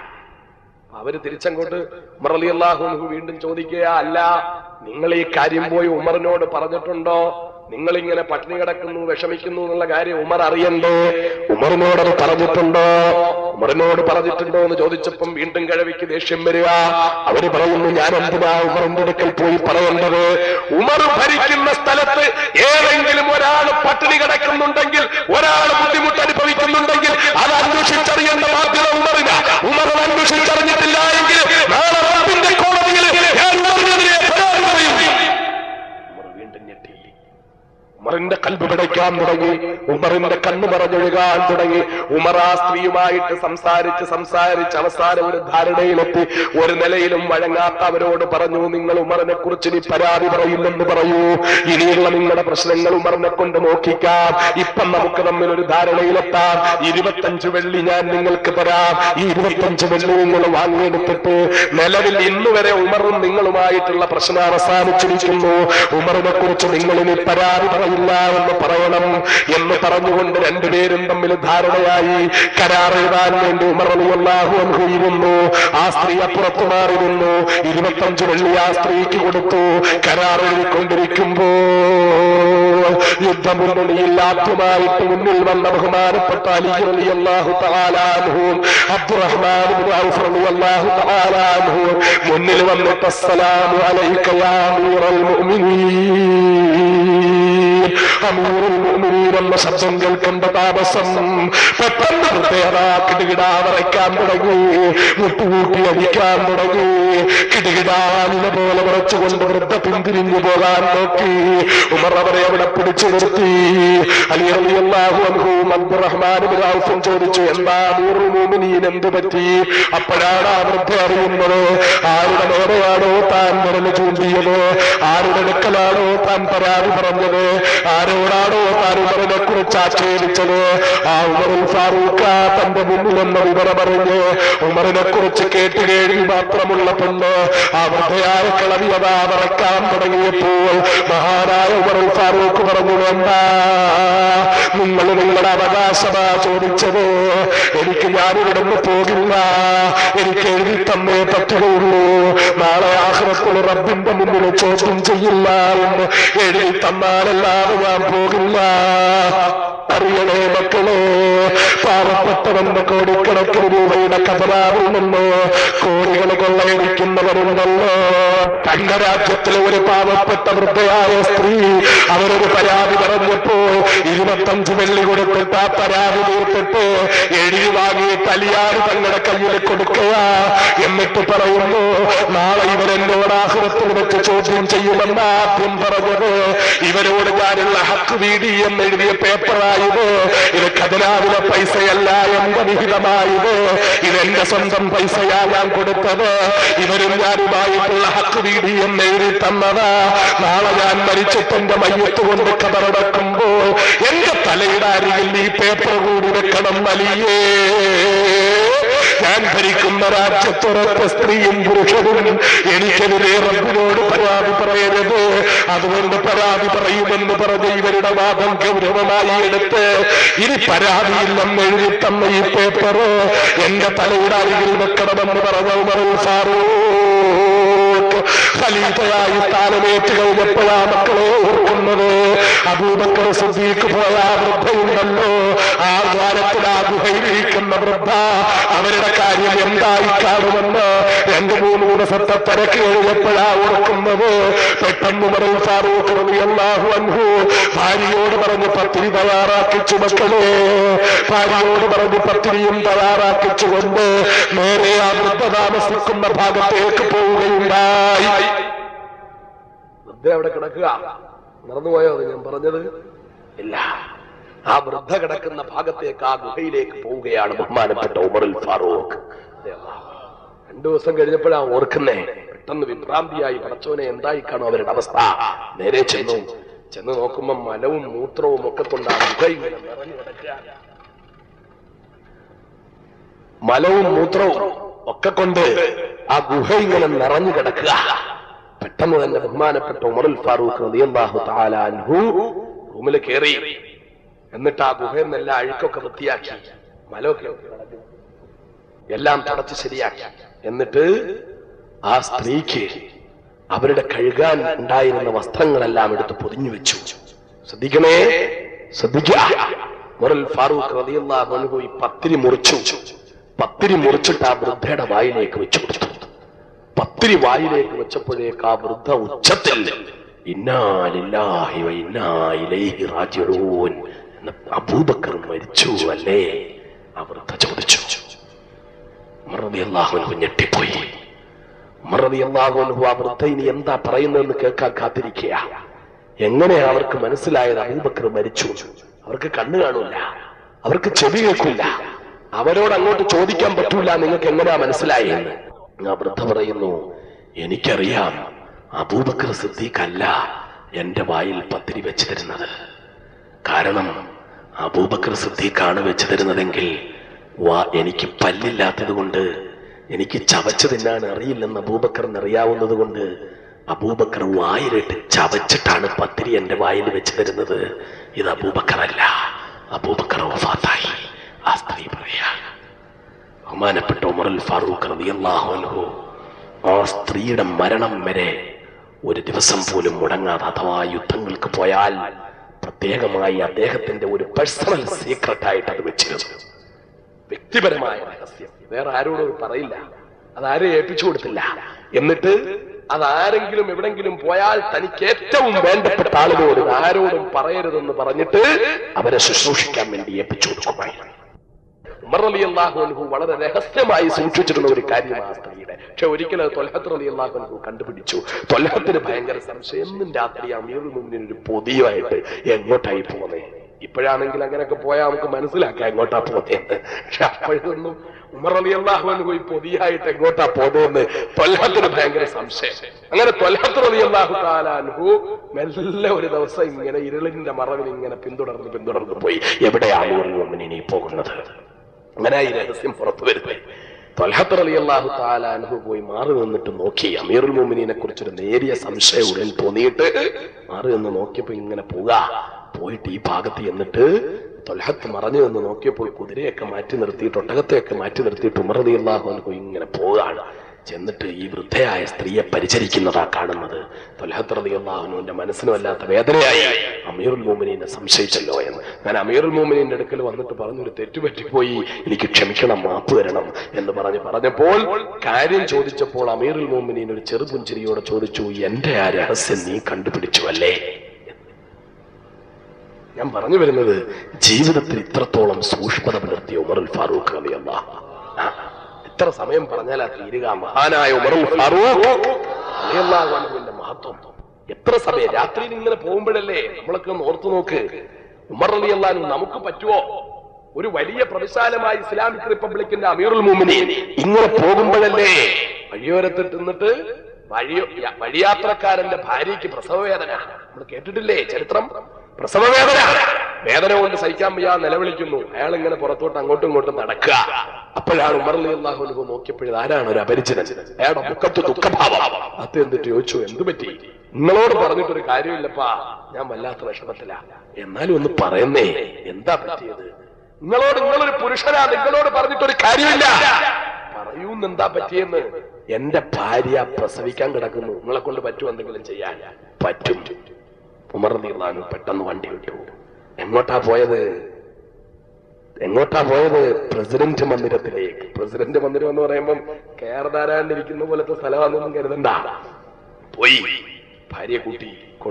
അവര് തിരിച്ചങ്ങോട്ട് ഉമർ റളിയല്ലാഹു അൻഹു വീണ്ടും ചോദിക്കുക, അല്ല, നിങ്ങൾ ഈ കാര്യം പോയി ഉമറിനോട് പറഞ്ഞിട്ടുണ്ടോ? നിങ്ങളിങ്ങനെ പട്ടിണി കിടക്കുന്നു, വിഷമിക്കുന്നു എന്നുള്ള കാര്യം ഉമർ അറിയണ്ടേ? ഉമറിനോടത് പറഞ്ഞിട്ടുണ്ടോ? ഉമറിനോട് പറഞ്ഞിട്ടുണ്ടോ എന്ന് ചോദിച്ചപ്പം വീണ്ടും കിഴവിക്ക് ദേഷ്യം വരിക. അവര് പറയുന്നു, ഞാൻ എന്തിനാ ഉമറിന്റെ അടുക്കൽ പോയി പറയേണ്ടത്? ഉമർ ഭരിക്കുന്ന സ്ഥലത്ത് ഏതെങ്കിലും ഒരാൾ പട്ടിണി കിടക്കുന്നുണ്ടെങ്കിൽ, ഒരാൾ ബുദ്ധിമുട്ട് അനുഭവിക്കുന്നുണ്ടെങ്കിൽ അത് അന്വേഷിച്ചറിയേണ്ട ബാധ്യത ഉമറിന്. ഉമർ അന്വേഷിച്ചറിഞ്ഞിട്ടില്ല എങ്കിൽ നാളെ റബ്ബിന്റെ കോടതിയിൽ ഞാൻ ഉമറിനെതിരെ പരാതി പറയും. ഉമർ വീണ്ടും ഞെട്ടി. ഉമറിന്റെ കൽബ് പിടയ്ക്കാൻ തുടങ്ങി, ഉമറിന്റെ കണ്ണ് മറഞ്ഞൊഴുകാൻ തുടങ്ങി. ഉമർ ആ സ്ത്രീയുമായിട്ട് സംസാരിച്ച് അവസാനം ഒരു ധാരണയിലെത്തി. ഒരു നിലയിലും വഴങ്ങാത്ത അവരോട് പറഞ്ഞു, നിങ്ങൾ ഉമറിനെ കുറിച്ച് ഇനി പരാതി പറയില്ലെന്ന് പറയൂ. ഇനിയുള്ള നിങ്ങളുടെ പ്രശ്നങ്ങൾ ഉമറിനെ കൊണ്ട് നോക്കിക്കാം. ഇപ്പം നമുക്ക് തമ്മിൽ ഒരു ധാരണയിലെത്താം. 25 വെള്ളി ഞാൻ നിങ്ങൾക്ക് തരാം. ഈ 25 വെള്ളി നിങ്ങൾ വാങ്ങിയെടുത്തിട്ട് നിലവിൽ ഇന്നുവരെ ഉമറും നിങ്ങളുമായിട്ടുള്ള പ്രശ്നം അവസാനിച്ചിരിക്കുന്നു. ഉമറിനെ കുറിച്ച് നിങ്ങൾ ഇനി പരാതി പറയില്ല എന്ന് പറയണം എന്ന് പറഞ്ഞുകൊണ്ട് രണ്ടുപേരും തമ്മിൽ ധാരണയായി. കരാർ എഴുതാൻ വേണ്ടി ഉമർ റളിയല്ലാഹു അൻഹു ഇരുന്നു. ആ സ്ത്രീ അപ്പുറത്ത് മാറി നിന്നു. 25 വെള്ളി ആ സ്ത്രീക്ക് കൊടുത്തു. കരാർ എഴുതിക്കൊണ്ടിരിക്കുമ്പോ യുദ്ധമുന്നണിയിൽ ആദ്യമായിട്ട് മുന്നിൽ വന്ന ബഹുമാനപ്പെട്ട അലി റളിയല്ലാഹു തആല അൻഹു, അബ്ദുറഹ്മാൻ ഇബ്നു ഔഫ് റളിയല്ലാഹു തആല അൻഹു മുന്നിൽ വന്നിട്ട് അസ്സലാമു അലൈക യാ അമീറൽ മുഅ്മിനീൻ, അമീറുൽ മുഅ്മിനീൻ എന്ന ശബ്ദം കേൾക്കേണ്ട താമസം പെട്ടെന്ന് ഹൃദയതാ കിടുകിടാ വിറയ്ക്കാൻ തുടങ്ങി, മുട്ടുകൂട്ടി അടിക്കാൻ തുടങ്ങി. കിടുകിടാനിനെ പോലെ വിറച്ചുകൊണ്ട് വൃദ്ധ പിന്തിരിഞ്ഞു പോകാൻ നോക്കി. ഉമർ അവരെ അവിടെ പിടിച്ചു നിർത്തി. അലി റളിയല്ലാഹു അൻഹുവും അബ്ദുറഹ്മാൻ ഇബ്നു ഔഫും ചോദിച്ചു, എന്താ അമീറുൽ മുഅ്മിനീൻ, എന്ത് പറ്റി? അപ്പോഴാണ് ആ വൃദ്ധ അറിയുന്നത്, ആരുടെ നേരെയാണോ താൻ വിരൽ ചൂണ്ടിയത്, ആരുടെ അടുക്കലാണോ താൻ പരാതി പറഞ്ഞത്, ആരോടാണോ താൻ ഉമറിനെ കുറിച്ച് ആക്ഷേപിച്ചത്. ആ ഉമറുൽ ഫാറൂഖ് തന്റെ മുന്നിലെന്ന വിവരം അറിഞ്ഞ് ഉമറിനെ കുറിച്ച് കേട്ടുകേഴി മാത്രമുള്ള പെണ്ണ് ആ വൃദ്ധയായ കിളവിയതാ വിറക്കാൻ തുടങ്ങിയപ്പോൾ മഹാനായ ഉമറുൽ ഫാറൂഖ് പറഞ്ഞു, വേണ്ട, നിങ്ങൾ നിങ്ങളുടെ അവകാശമാ ചോദിച്ചത്, എനിക്ക് ഞാനിവിടുന്ന് പോകില്ല, എനിക്ക് എഴുതി തന്നേ പറ്റുകയുള്ളൂ. നാളെ ആഖിറത്തിൽ റബ്ബിന്റെ മുന്നിൽ ചോദ്യം ചെയ്യില്ല എന്ന് എഴുതി തന്നാലല്ലാതെ ഞാൻ പോകില്ല. അറിയണേ മക്കളെ, പാവപ്പെട്ടവന്റെ കോടിക്കണക്കിന് രൂപയുടെ ഖജനാവിൽ നിന്ന് കോടികൾ കൊള്ളയടിക്കുന്നവരുണ്ടല്ലോ. അംഗരാജ്യത്തിലെ ഒരു പാവപ്പെട്ട വൃദ്ധയായ സ്ത്രീ അവരൊരു പരാതി പറഞ്ഞപ്പോ 25 വെള്ളി കൊടുത്തിട്ട് ആ പരാതി തീർത്തിട്ട് എഴുതി വാങ്ങി കലിയാറ് തങ്ങളുടെ കയ്യിൽ കൊടുക്കുക. എന്നിട്ട് പറയുന്നു, നാളെ ഇവരെന്നോട് ആഖിറത്തിൽ വെച്ച് ചോദ്യം ചെയ്യുമെന്ന് ആദ്യം പറഞ്ഞത് ഇവരോട് ഞാനുള്ള ഹക്ക് വീടി എന്നെഴുതിയ പേപ്പറായത്. ഇത് ഖജനാവിലെ പൈസയല്ല, എന്റെ വിഹിതമായത്. ഇതെന്റെ സ്വന്തം പൈസയാ ഞാൻ കൊടുത്തത്. ഇവരും ഞാനുമായിട്ടുള്ള ഹക്ക് വീടി എന്നെഴുതി തന്നതാ. നാളെ ഞാൻ മരിച്ചിട്ട് എന്റെ മയ്യത്ത് കൊണ്ട് കബറടക്കുമ്പോ എന്റെ തലയുടെ അരികിൽ ഈ പേപ്പർ കൂടി വെക്കണം വലിയേ. ഞാൻ ഭരിക്കുന്ന രാജ്യത്തുറച്ച സ്ത്രീയും പുരുഷനും എനിക്കെതിരെ റബ്ബിനോട് പരാതി പറയരുത്, അതുകൊണ്ട് പരാതി പറയുമെന്ന് പറഞ്ഞ് ഇവരുടെ വാദം ഗൗരവമായി എടുത്ത് ഇനി പരാതിയില്ലെന്ന് എഴുതി തന്ന ഈ പേപ്പർ എന്റെ തലയുടെ അരികിൽ വെക്കണമെന്ന് പറഞ്ഞ ഉമറുൽ ഫാറൂഖ് ഖലീഫയായി സ്ഥാനമേറ്റ് കഴിഞ്ഞപ്പോഴാ മക്കളെ ഓർക്കുന്നത്. അബൂബക്കർ സിദ്ദീഖ് പോയ വൃദ്ധയുണ്ടല്ലോ, ആ ദ്വാരത്തിൽ ആ ഗുഹയിലിരിക്കുന്ന വൃദ്ധ, അവരുടെ കാര്യം എന്തായി കാണുമെന്ന് 2-3 ദിവസത്തെ തിരക്ക് കഴിഞ്ഞപ്പോഴാ ഓർക്കുന്നത്. പെട്ടെന്ന് ഉമറുൽ ഫാറൂഖ് റളിയല്ലാഹു അൻഹു ഭാര്യയോട് പറഞ്ഞ് പത്തിരി തയ്യാറാക്കിച്ചു. മക്കളെ, ഭാര്യയോട് പറഞ്ഞ് പത്തിരിയും തയ്യാറാക്കിച്ചുകൊണ്ട് നേരെ ആ വൃദ്ധ താമസിക്കുന്ന ഭാഗത്തേക്ക് പോവുകയുണ്ടായി. വൃദ്ധ അവിടെ കിടക്കുക. മറന്നുപോയോ അത് ഞാൻ പറഞ്ഞത്? ഇല്ല. ആ വൃദ്ധ കിടക്കുന്ന ഭാഗത്തേക്ക്, ആ ഗുഹയിലേക്ക് പോവുകയാണ് ബഹുമാനപ്പെട്ട ഉമറുൽ ഫാറൂഖ്. 2 ദിവസം കഴിഞ്ഞപ്പോഴാണ് ഓർക്കുന്നേ. പെട്ടെന്ന് വിഭ്രാന്തിയായി, പടച്ചോനെ എന്തായി കാണും അവരുടെ അവസ്ഥ. നേരെ ചെന്ന് നോക്കുമ്പോ മലവും മൂത്രവും ഒക്കെ കൊണ്ട് ആ ഗുഹ ഇങ്ങനെ നിറഞ്ഞു കിടക്കുക. മലവും മൂത്രവും ഒക്കെ കൊണ്ട് ആ ഗുഹ ഇങ്ങനെ നിറഞ്ഞു കിടക്കുക. പെട്ടെന്ന് തന്നെ ബഹുമാനപ്പെട്ട ഉമറുൽ ഫാറൂഖ് റളിയല്ലാഹു തആല അൻഹു റൂമിൽ കയറി. എന്നിട്ട് ആ ഗുഹയിൽ നിന്നെല്ലാം അഴുക്കൊക്കെ വൃത്തിയാക്കി, മലമൊക്കെ എല്ലാം തുടച്ച് ശരിയാക്കി. എന്നിട്ട് ആ സ്ത്രീക്ക് അവരുടെ കഴുകാൻ ഉണ്ടായിരുന്ന വസ്ത്രങ്ങളെല്ലാം എടുത്ത് പൊതിഞ്ഞു വെച്ചു. ശ്രദ്ധിക്കണേ, ശ്രദ്ധിക്കുക. ഉമറുൽ ഫാറൂഖ് റളിയല്ലാഹു അൻഹു ഈ പത്തിരി മുറിച്ചിട്ട് ആ വൃദ്ധയുടെ വായിലേക്ക് വെച്ചു കൊടുത്തു. പത്തിരി വായിലേക്ക് വെച്ചപ്പോഴേക്ക് ആ വൃദ്ധ ഉച്ചത്തിൽ ഇന്നാ ലില്ലാഹി വ ഇന്നാ ഇലൈഹി റാജിഊൻ എന്ന് അബൂബക്കർ മരിച്ചു അല്ലേ? ആ വൃദ്ധ ചോദിച്ചു. ഉമർ റളിയല്ലാഹു അൻഹു ഞെട്ടിപ്പോയി. ഉമർ റളിയല്ലാഹു അൻഹു ആ വൃദ്ധ ഇനി എന്താ പറയുന്നതെന്ന് കേൾക്കാൻ കാത്തിരിക്കുക. എങ്ങനെയാ അവർക്ക് മനസ്സിലായത് അബൂബക്കർ മരിച്ചു? അവർക്ക് കണ്ണു കാണൂല, അവർക്ക് ചെവി കേൾക്കില്ല, അവരോട് അങ്ങോട്ട് ചോദിക്കാൻ പറ്റൂല നിങ്ങൾക്ക് എങ്ങനെയാ മനസ്സിലായി എന്ന്. ആ വൃദ്ധ പറയുന്നു, എനിക്കറിയാം അബൂബക്കർ സിദ്ദീഖ് അല്ല എന്റെ വായിൽ പത്തിരി വെച്ചു തരുന്നത്. കാരണം അബൂബക്കർ സിദ്ദീഖാണ് വെച്ചു തരുന്നതെങ്കിൽ എനിക്ക് പല്ലില്ലാത്തത് കൊണ്ട്, എനിക്ക് ചവച്ചു തിന്നാൻ അറിയില്ലെന്ന് അബൂബക്കറിന് അറിയാവുന്നത് കൊണ്ട് അബൂബക്കർ വായിലിട്ട് ചവച്ചിട്ടാണ് പത്തിരി എന്റെ വായിൽ വെച്ചു തരുന്നത്. ഇത് അബൂബക്കർ അല്ല, അബൂബക്കർ വഫാത്തായി. ആ സ്ത്രീ പറയാ. ബഹുമാനപ്പെട്ട ഉമറുൽ ഫാറൂഖ് റളിയല്ലാഹു അൻഹു ആ സ്ത്രീയുടെ മരണം വരെ ഒരു ദിവസം പോലും മുടങ്ങാതെ, അഥവാ യുദ്ധങ്ങൾക്ക് പോയാൽ പ്രത്യേകമായി അദ്ദേഹത്തിന്റെ ഒരു പേഴ്സണൽ സീക്രട്ട് ആയിട്ട് അത് വെച്ചിരുന്നു. വ്യക്തിപരമായ രഹസ്യം, വേറെ ആരോടും പറയില്ല, അതാരും ഏൽപ്പിച്ചു കൊടുത്തില്ല. എന്നിട്ട് അതാരെങ്കിലും എവിടെങ്കിലും പോയാൽ തനിക്ക് ഏറ്റവും വേണ്ടപ്പെട്ട ആളുകളോട് ആരോടും പറയരുതെന്ന് പറഞ്ഞിട്ട് അവരെ ശുശ്രൂഷിക്കാൻ വേണ്ടി ഏൽപ്പിച്ചു കൊടുക്കുമായിരുന്നു. ഉമർ റളിയല്ലാഹു അൻഹു വളരെ രഹസ്യമായി സൂക്ഷിച്ചിരുന്ന ഒരു കാര്യമാണ് സ്ത്രീയുടെ. പക്ഷെ ഒരിക്കലും ത്വൽഹത്ത് റളിയല്ലാഹു അൻഹു കണ്ടുപിടിച്ചു. ത്വൽഹത്തിന് ഭയങ്കര സംശയം, എന്നും രാത്രി അമീറുൽ മുഅ്മിനീൻ ഒരു പൊതിയുമായിട്ട് എങ്ങോട്ടായി പോകുന്നേ. ഇപ്പോഴാണെങ്കിൽ അങ്ങനെയൊക്കെ പോയാൽ നമുക്ക് മനസ്സിലാക്കാം എങ്ങോട്ടാ പോകുന്നതെന്ന്. പക്ഷെ അപ്പോഴൊന്നും ഉമർ റളിയല്ലാഹു അൻഹു ഈ പൊതിയായിട്ട് എങ്ങോട്ടാ പോകുന്നതെന്ന് ത്വൽഹത്തിന് ഭയങ്കര സംശയം. അങ്ങനെ ത്വൽഹത്ത് റളിയല്ലാഹു തആല അൻഹു മെല്ലെ ഒരു ദിവസം ഇങ്ങനെ ഇരുളിന്റെ മറവിൽ ഇങ്ങനെ പിന്തുടർന്ന് പോയി. എവിടെയാണ് അമീറുൽ മുഅ്മിനീൻ പോകുന്നത്? അങ്ങനെ ഈ രഹസ്യം പുറത്തു വരുന്നത്. ത്വൽഹത്ത് റളിയല്ലാഹു തആല അൻഹു പോയി മാറി നിന്നിട്ട് നോക്കി. അമീറുൽ മുഅ്മിനീനെ കുറിച്ചൊരു നേരിയ സംശയം ഉള്ളിൽ തോന്നിയിട്ട് മാറി നിന്ന് നോക്കിയപ്പോ ഇങ്ങനെ പോയിട്ട് ഈ ഭാഗത്ത് എന്നിട്ട് ത്വൽഹത്ത് മറഞ്ഞു നിന്ന് നോക്കിയപ്പോൾ കുതിരയൊക്കെ മാറ്റി നിർത്തിയിട്ട്, ഒട്ടകത്തെയൊക്കെ മാറ്റി നിർത്തിയിട്ട് ഉമർ റളിയല്ലാഹു അൻഹു ഇങ്ങനെ പോവുകയാണ്. ചെന്നിട്ട് ഈ വൃദ്ധയായ സ്ത്രീയെ പരിചരിക്കുന്നതാ കാണുന്നത്. ത്വൽഹത്ത് റളിയല്ലാഹു അൻഹുവിന്റെ മനസ്സിന് വല്ലാത്ത വേദനയായി. അമീറുൽ മുഅ്മിനീനെ സംശയിച്ചല്ലോ എന്ന്. ഞാൻ അമീറുൽ മുഅ്മിനീന്റെ അടുക്കൽ വന്നിട്ട് പറഞ്ഞു, ഒരു തെറ്റുപറ്റിപ്പോയി, എനിക്ക് ക്ഷമിക്കണം, മാപ്പ് തരണം എന്ന് പറഞ്ഞപ്പോൾ കാര്യം ചോദിച്ചപ്പോൾ അമീറുൽ മുഅ്മിനീൻ ഒരു ചെറുപുഞ്ചിരിയോടെ ചോദിച്ചു, എന്റെ ആ രഹസ്യം നീ കണ്ടുപിടിച്ചു അല്ലേ? ഞാൻ പറഞ്ഞു വരുന്നത്, ജീവിതത്തിൽ ഇത്രത്തോളം സൂക്ഷ്മത പുലർത്തിയ ഉമറുൽ ഫാറൂഖ് റളിയല്ലാഹു അൻഹു. ഇത്ര സമയം പറഞ്ഞാൽ ആ തീരുക. മഹാനായ ഉമറുൽ ഫാറൂഖ് റളിയല്ലാഹു അൻഹുവിന്റെ മഹത്വം. എത്ര സമയം രാത്രിയിൽ ഇങ്ങനെ പോകുമ്പോഴല്ലേ നമ്മളൊക്കെ ഒന്ന് ഓർത്തു നോക്ക്. ഉമർ റളിയല്ലാഹു അൻഹു നമുക്ക് പറ്റുമോ? ഒരു വലിയ പ്രവിശാലമായ ഇസ്ലാമിക് റിപ്പബ്ലിക്കിന്റെ അമീറുൽ മുഅ്മിനീൻ ഇങ്ങനെ പോകുമ്പോഴല്ലേ വഴിയോരത്തിട്ട് നിന്നിട്ട് വഴിയാത്രക്കാരന്റെ ഭാര്യയ്ക്ക് പ്രസവവേദന. നമ്മൾ കേട്ടിട്ടില്ലേ ചരിത്രം? പ്രസവവേദന, വേദന കൊണ്ട് സഹിക്കാൻ വയ്യാ നിലവിളിക്കുന്നു. അയാൾ ഇങ്ങനെ പുറത്തോട്ട് അങ്ങോട്ടും ഇങ്ങോട്ടും നടക്കുക. അപ്പോഴാണ് ഉമർ റളിയല്ലാഹു അൻഹു നോക്കിയപ്പോഴും ആരാണ് ഒരു അപരിചിതൻ. അയാളുടെ മുഖത്ത് ദുഃഖഭാവം. അത് എന്നിട്ട് ചോദിച്ചു, എന്തു പറ്റി? നിങ്ങളോട് പറഞ്ഞിട്ടൊരു കാര്യമില്ലപ്പാ, ഞാൻ വല്ലാത്ത വിഷമത്തിലാ. എന്നാലും ഒന്ന് പറയുന്നേ, എന്താ പറ്റിയത്? നിങ്ങളൊരു പുരുഷനാ, നിങ്ങളോട് പറഞ്ഞിട്ടൊരു കാര്യമില്ല, പറയൂന്നെന്താ പറ്റിയെന്ന്. എന്റെ ഭാര്യ പ്രസവിക്കാൻ കിടക്കുന്നു, നിങ്ങളെ കൊണ്ട് പറ്റുമോ എന്തെങ്കിലും ചെയ്യാൻ? പറ്റും. ഉമർ റളിയല്ലാഹു അൻഹു പെട്ടെന്ന് വണ്ടി വിട്ടു. എങ്ങോട്ടാ പോയത്? പ്രസിഡന്റ് മന്ദിരത്തിലേക്ക്. പ്രസിഡന്റ് മന്ദിരം എന്ന് പറയുമ്പോൾ കേരളാരാണ്ടിരിക്കുന്ന പോലത്തെ സ്ഥലമാണെന്നൊന്നും കരുതണ്ട. പോയി ഭാര്യയെ കൂട്ടി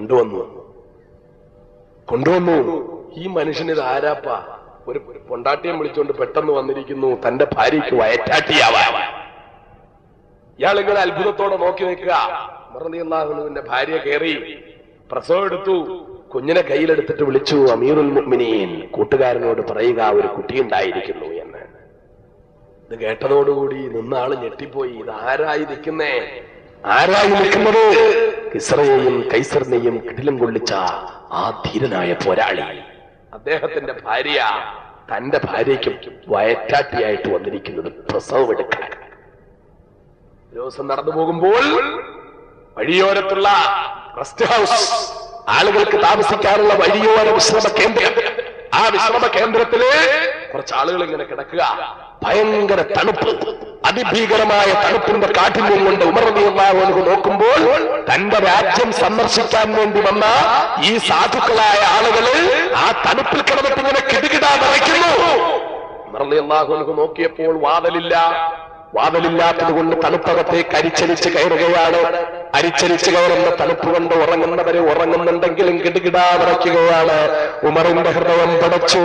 കൊണ്ടുവന്നു. ഈ മനുഷ്യന് ഇത് ആരാപ്പാ? ഒരു പൊണ്ടാട്ടിയം വിളിച്ചുകൊണ്ട് പെട്ടെന്ന് വന്നിരിക്കുന്നു, തന്റെ ഭാര്യയ്ക്ക് വയറ്റാട്ടിയാവാൻ. ഇയാളിങ്ങനെ അത്ഭുതത്തോടെ നോക്കി നിൽക്കുക. ഉമർ റളിയല്ലാഹു അൻഹുവിന്റെ ഭാര്യ കയറി പ്രസവം എടുത്തു. കുഞ്ഞിനെ കയ്യിലെടുത്തിട്ട് വിളിച്ചു, അമീറുൽ മുഅ്മിനീൻ, കൂട്ടുകാരനോട് പറയുക ഒരു കുട്ടിയുണ്ടായിരിക്കുന്നു എന്ന്. ഇത് കേട്ടതോടുകൂടി നിന്ന ആള് ഞെട്ടിപ്പോയി. ഇത് ആരായി നിൽക്കുന്നത്? കിസ്റയെയും കൈസറിനെയും കിടിലം കൊള്ളിച്ച ആ ധീരനായ പോരാളി. അദ്ദേഹത്തിന്റെ ഭാര്യ തന്റെ ഭാര്യയ്ക്ക് വയറ്റാട്ടിയായിട്ട് വന്നിരിക്കുന്നത് പ്രസവം എടുക്കാൻ. ദിവസം നടന്നു പോകുമ്പോൾ വഴിയോരത്തുള്ള റെസ്റ്റ് ഹൗസ്, ആളുകൾക്ക് താമസിക്കാനുള്ള വഴിയോര വിശ്രമ കേന്ദ്രം, ആ വിശ്രമ കേന്ദ്രത്തില് കുറച്ച് ആളുകൾ ഇങ്ങനെ കിടക്കുക. ഭയങ്കര തണുപ്പ്, അതിഭീകരമായ തണുപ്പിന്റെ കാഠിന്യം കൊണ്ട് ഉമർ റളിയല്ലാഹു അൻഹു നോക്കുമ്പോൾ തന്റെ രാജ്യം സന്ദർശിക്കാൻ വേണ്ടി വന്ന ഈ സാധുക്കളായ ആളുകള് ആ തണുപ്പിൽ കിടന്നിട്ട് ഇങ്ങനെ കിടുകിടാ വിറയ്ക്കുന്നു. ഉമർ റളിയല്ലാഹു അൻഹു നോക്കിയപ്പോൾ വാതിലില്ലാത്തത് കൊണ്ട് തണുപ്പകത്തേക്ക് അരിച്ചരിച്ച് കയറുകയാണ്. അരിച്ചരിച്ച് കയറുന്ന തണുപ്പ് കൊണ്ട് ഉറങ്ങുന്നവരെ ഉറങ്ങുന്നുണ്ടെങ്കിലും കിടുകിടാ വിറയ്ക്കുകയാണ്. ഉമറിന്റെ ഹൃദയം പടച്ചു.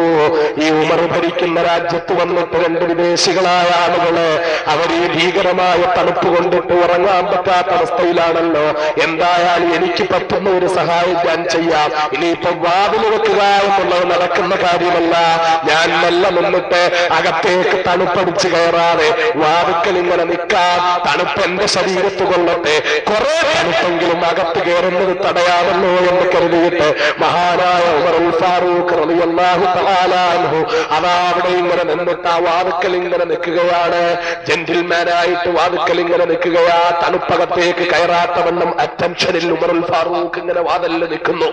ഈ ഉമർ ഭരിക്കുന്ന രാജ്യത്ത് വന്നിട്ട് രണ്ട് വിദേശികളായ ആളുകള് അവർ ഈ ഭീകരമായ തണുപ്പ് കൊണ്ടിട്ട് ഉറങ്ങാൻ പറ്റാത്ത അവസ്ഥയിലാണല്ലോ. എന്തായാലും എനിക്ക് പറ്റുന്ന ഒരു സഹായം ഞാൻ ചെയ്യാം. ഇനിയിപ്പോ വാതിൽ വെക്കുക എന്നുള്ളത് നടക്കുന്ന കാര്യമല്ല. ഞാൻ മെല്ലെ നിന്നിട്ട് അകത്തേക്ക് തണുപ്പടിച്ച് കയറാതെ വാതിക്കൽ ഇങ്ങനെ നിൽക്കാം. തണുപ്പ് എന്റെ ശരീരത്ത് കൊള്ളട്ടെ, കുറെ തണുപ്പെങ്കിലും അകത്ത് കയറുന്നത് തടയാമല്ലോ എന്ന് കരുതിയിട്ട് മഹാനായ ഉമറുൽ ഫാറൂഖ് റളിയല്ലാഹു തആല അൻഹു അതാ അവിടെ ഇങ്ങനെ നിന്നിട്ട് ആ വാതിക്കൽ ഇങ്ങനെ നിൽക്കുകയാണ്. ജെന്റിൽമാനായിട്ട് വാതിക്കൽ ഇങ്ങനെ നിൽക്കുകയാ. തണുപ്പകത്തേക്ക് കയറാത്തവണ്ണം അറ്റൻഷനിൽ ഉമറുൽ ഫാറൂഖ് ഇങ്ങനെ വാതിലിൽ നിൽക്കുന്നു.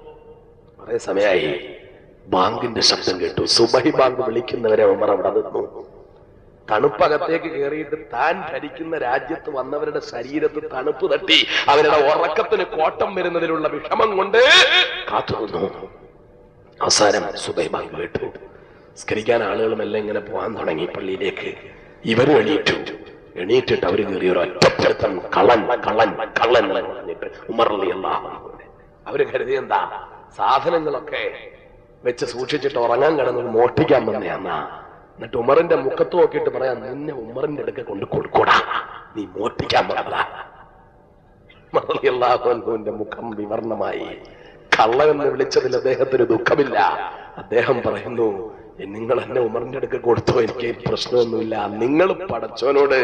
കുറെ സമയമായി ബാങ്കിന്റെ ശബ്ദം കേട്ടു. സുബഹി ബാങ്ക് വിളിക്കുന്നവരെ ഉമർ അവിടെ നിന്നു. തണുപ്പകത്തേക്ക് കയറിയിട്ട് താൻ ഭരിക്കുന്ന രാജ്യത്ത് വന്നവരുടെ ശരീരത്ത് തണുപ്പ് തട്ടി അവരുടെ ഉറക്കത്തിന് കോട്ടം വരുന്നതിലുള്ള വിഷമം കൊണ്ട് കാത്തുനിന്നു. അവസാനം സുബഹി ബാങ്ക് കേട്ടു. സ്കരിക്കാൻ ആളുകളുമെല്ലാം ഇങ്ങനെ പോകാൻ തുടങ്ങി പള്ളിയിലേക്ക്. ഇവരും എണീറ്റിട്ട് അവര് കയറി ഒരു ഒറ്റപ്പെടുത്തം കള്ളൻ പറഞ്ഞിട്ട് ഉമർ റളിയല്ലാഹു അൻഹു. അവര് കരുതി എന്താ സാധനങ്ങളൊക്കെ വെച്ച് സൂക്ഷിച്ചിട്ട് ഉറങ്ങാൻ കിടന്നത് മോഷ്ടിക്കാൻ വന്നയാന്നാ. എന്നിട്ട് ഉമറിന്റെ മുഖത്ത് നോക്കിയിട്ട് പറയാം, നിന്നെ ഉമറിന്റെ അടുക്ക കൊണ്ട് കൊടുക്കൂടാ, നീ മോഷ്ടിക്കാൻ പറഞ്ഞതാ. ഉമർ റളിയല്ലാഹു അൻഹുവിന്റെ മുഖം വിവർണമായി. കള്ളനെന്ന് വിളിച്ചതിൽ അദ്ദേഹത്തിന് ദുഃഖമില്ല. അദ്ദേഹം പറയുന്നു, നിങ്ങൾ എന്നെ ഉമറിന്റെ അടുക്ക കൊടുത്തോ, എനിക്ക് പ്രശ്നമൊന്നുമില്ല. നിങ്ങൾ പടച്ചോനോട്